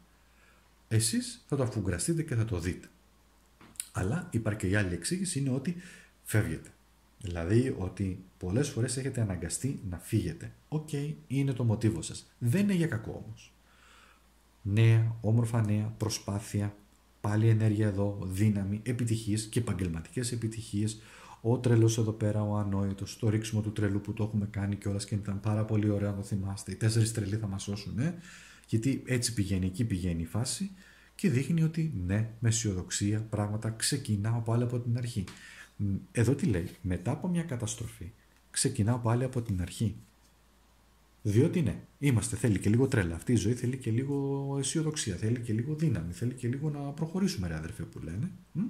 Εσείς θα το αφουγκραστείτε και θα το δείτε. Αλλά υπάρχει και η άλλη εξήγηση, είναι ότι φεύγετε. Δηλαδή ότι πολλές φορές έχετε αναγκαστεί να φύγετε. Οκ, okay, είναι το μοτίβο σας. Δεν είναι για κακό όμως. Νέα, όμορφα νέα, προσπάθεια, πάλι ενέργεια εδώ, δύναμη, επιτυχίες και επαγγελματικές επιτυχίες. Ο τρελός εδώ πέρα, ο ανόητος, το ρίξιμο του τρελού που το έχουμε κάνει κιόλας και ήταν πάρα πολύ ωραίο να το θυμάστε. Οι τέσσερις τρελοί θα μας σώσουν, ε? Γιατί έτσι πηγαίνει, εκεί πηγαίνει η φάση και δείχνει ότι ναι, με αισιοδοξία πράγματα ξεκινάω πάλι από την αρχή. Εδώ τι λέει, μετά από μια καταστροφή ξεκινάω πάλι από την αρχή. Διότι ναι, είμαστε, θέλει και λίγο τρέλα. Αυτή η ζωή θέλει και λίγο αισιοδοξία, θέλει και λίγο δύναμη, θέλει και λίγο να προχωρήσουμε, ρε αδερφέ που λένε. Μ?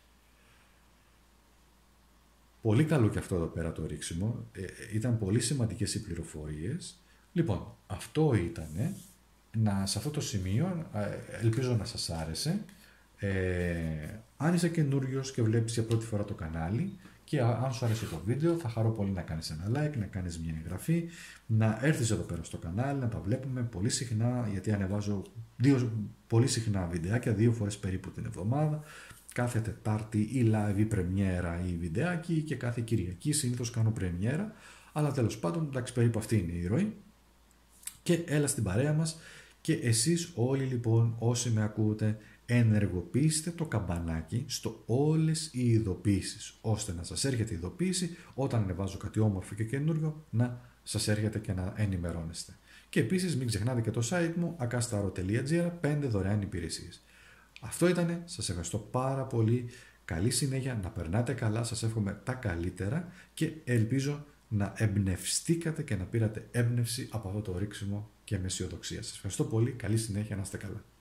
Πολύ καλό και αυτό εδώ πέρα το ρίξιμο. Ε, ήταν πολύ σημαντικές οι πληροφορίες. Λοιπόν, αυτό ήταν. Να, σε αυτό το σημείο, ελπίζω να σας άρεσε. Ε, αν είσαι καινούριος και βλέπεις για πρώτη φορά το κανάλι και αν σου άρεσε το βίντεο, θα χαρώ πολύ να κάνεις ένα like, να κάνεις μια εγγραφή, να έρθεις εδώ πέρα στο κανάλι, να τα βλέπουμε πολύ συχνά, γιατί ανεβάζω δύο, πολύ συχνά βιντεάκια, δύο φορές περίπου την εβδομάδα, κάθε Τετάρτη ή live ή πρεμιέρα ή βιντεάκι και κάθε Κυριακή συνήθως κάνω πρεμιέρα, αλλά τέλος πάντων, εντάξει, περίπου αυτή είναι η ροή και έλα στην παρέα μας και εσείς όλοι λοιπόν όσοι με ακούτε, ενεργοποιήστε το καμπανάκι στο όλες οι ειδοποιήσεις, ώστε να σας έρχεται η ειδοποίηση όταν ανεβάζω κάτι όμορφο και καινούριο να σας έρχεται και να ενημερώνεστε. Και επίσης μην ξεχνάτε και το site μου akastaro τελεία gr, πέντε δωρεάν υπηρεσίες. Αυτό ήτανε, σας ευχαριστώ πάρα πολύ, καλή συνέχεια, να περνάτε καλά, σας εύχομαι τα καλύτερα και ελπίζω να εμπνευστήκατε και να πήρατε έμπνευση από αυτό το ρίξιμο και με αισιοδοξία. Σας ευχαριστώ πολύ, καλή συνέχεια, να είστε καλά.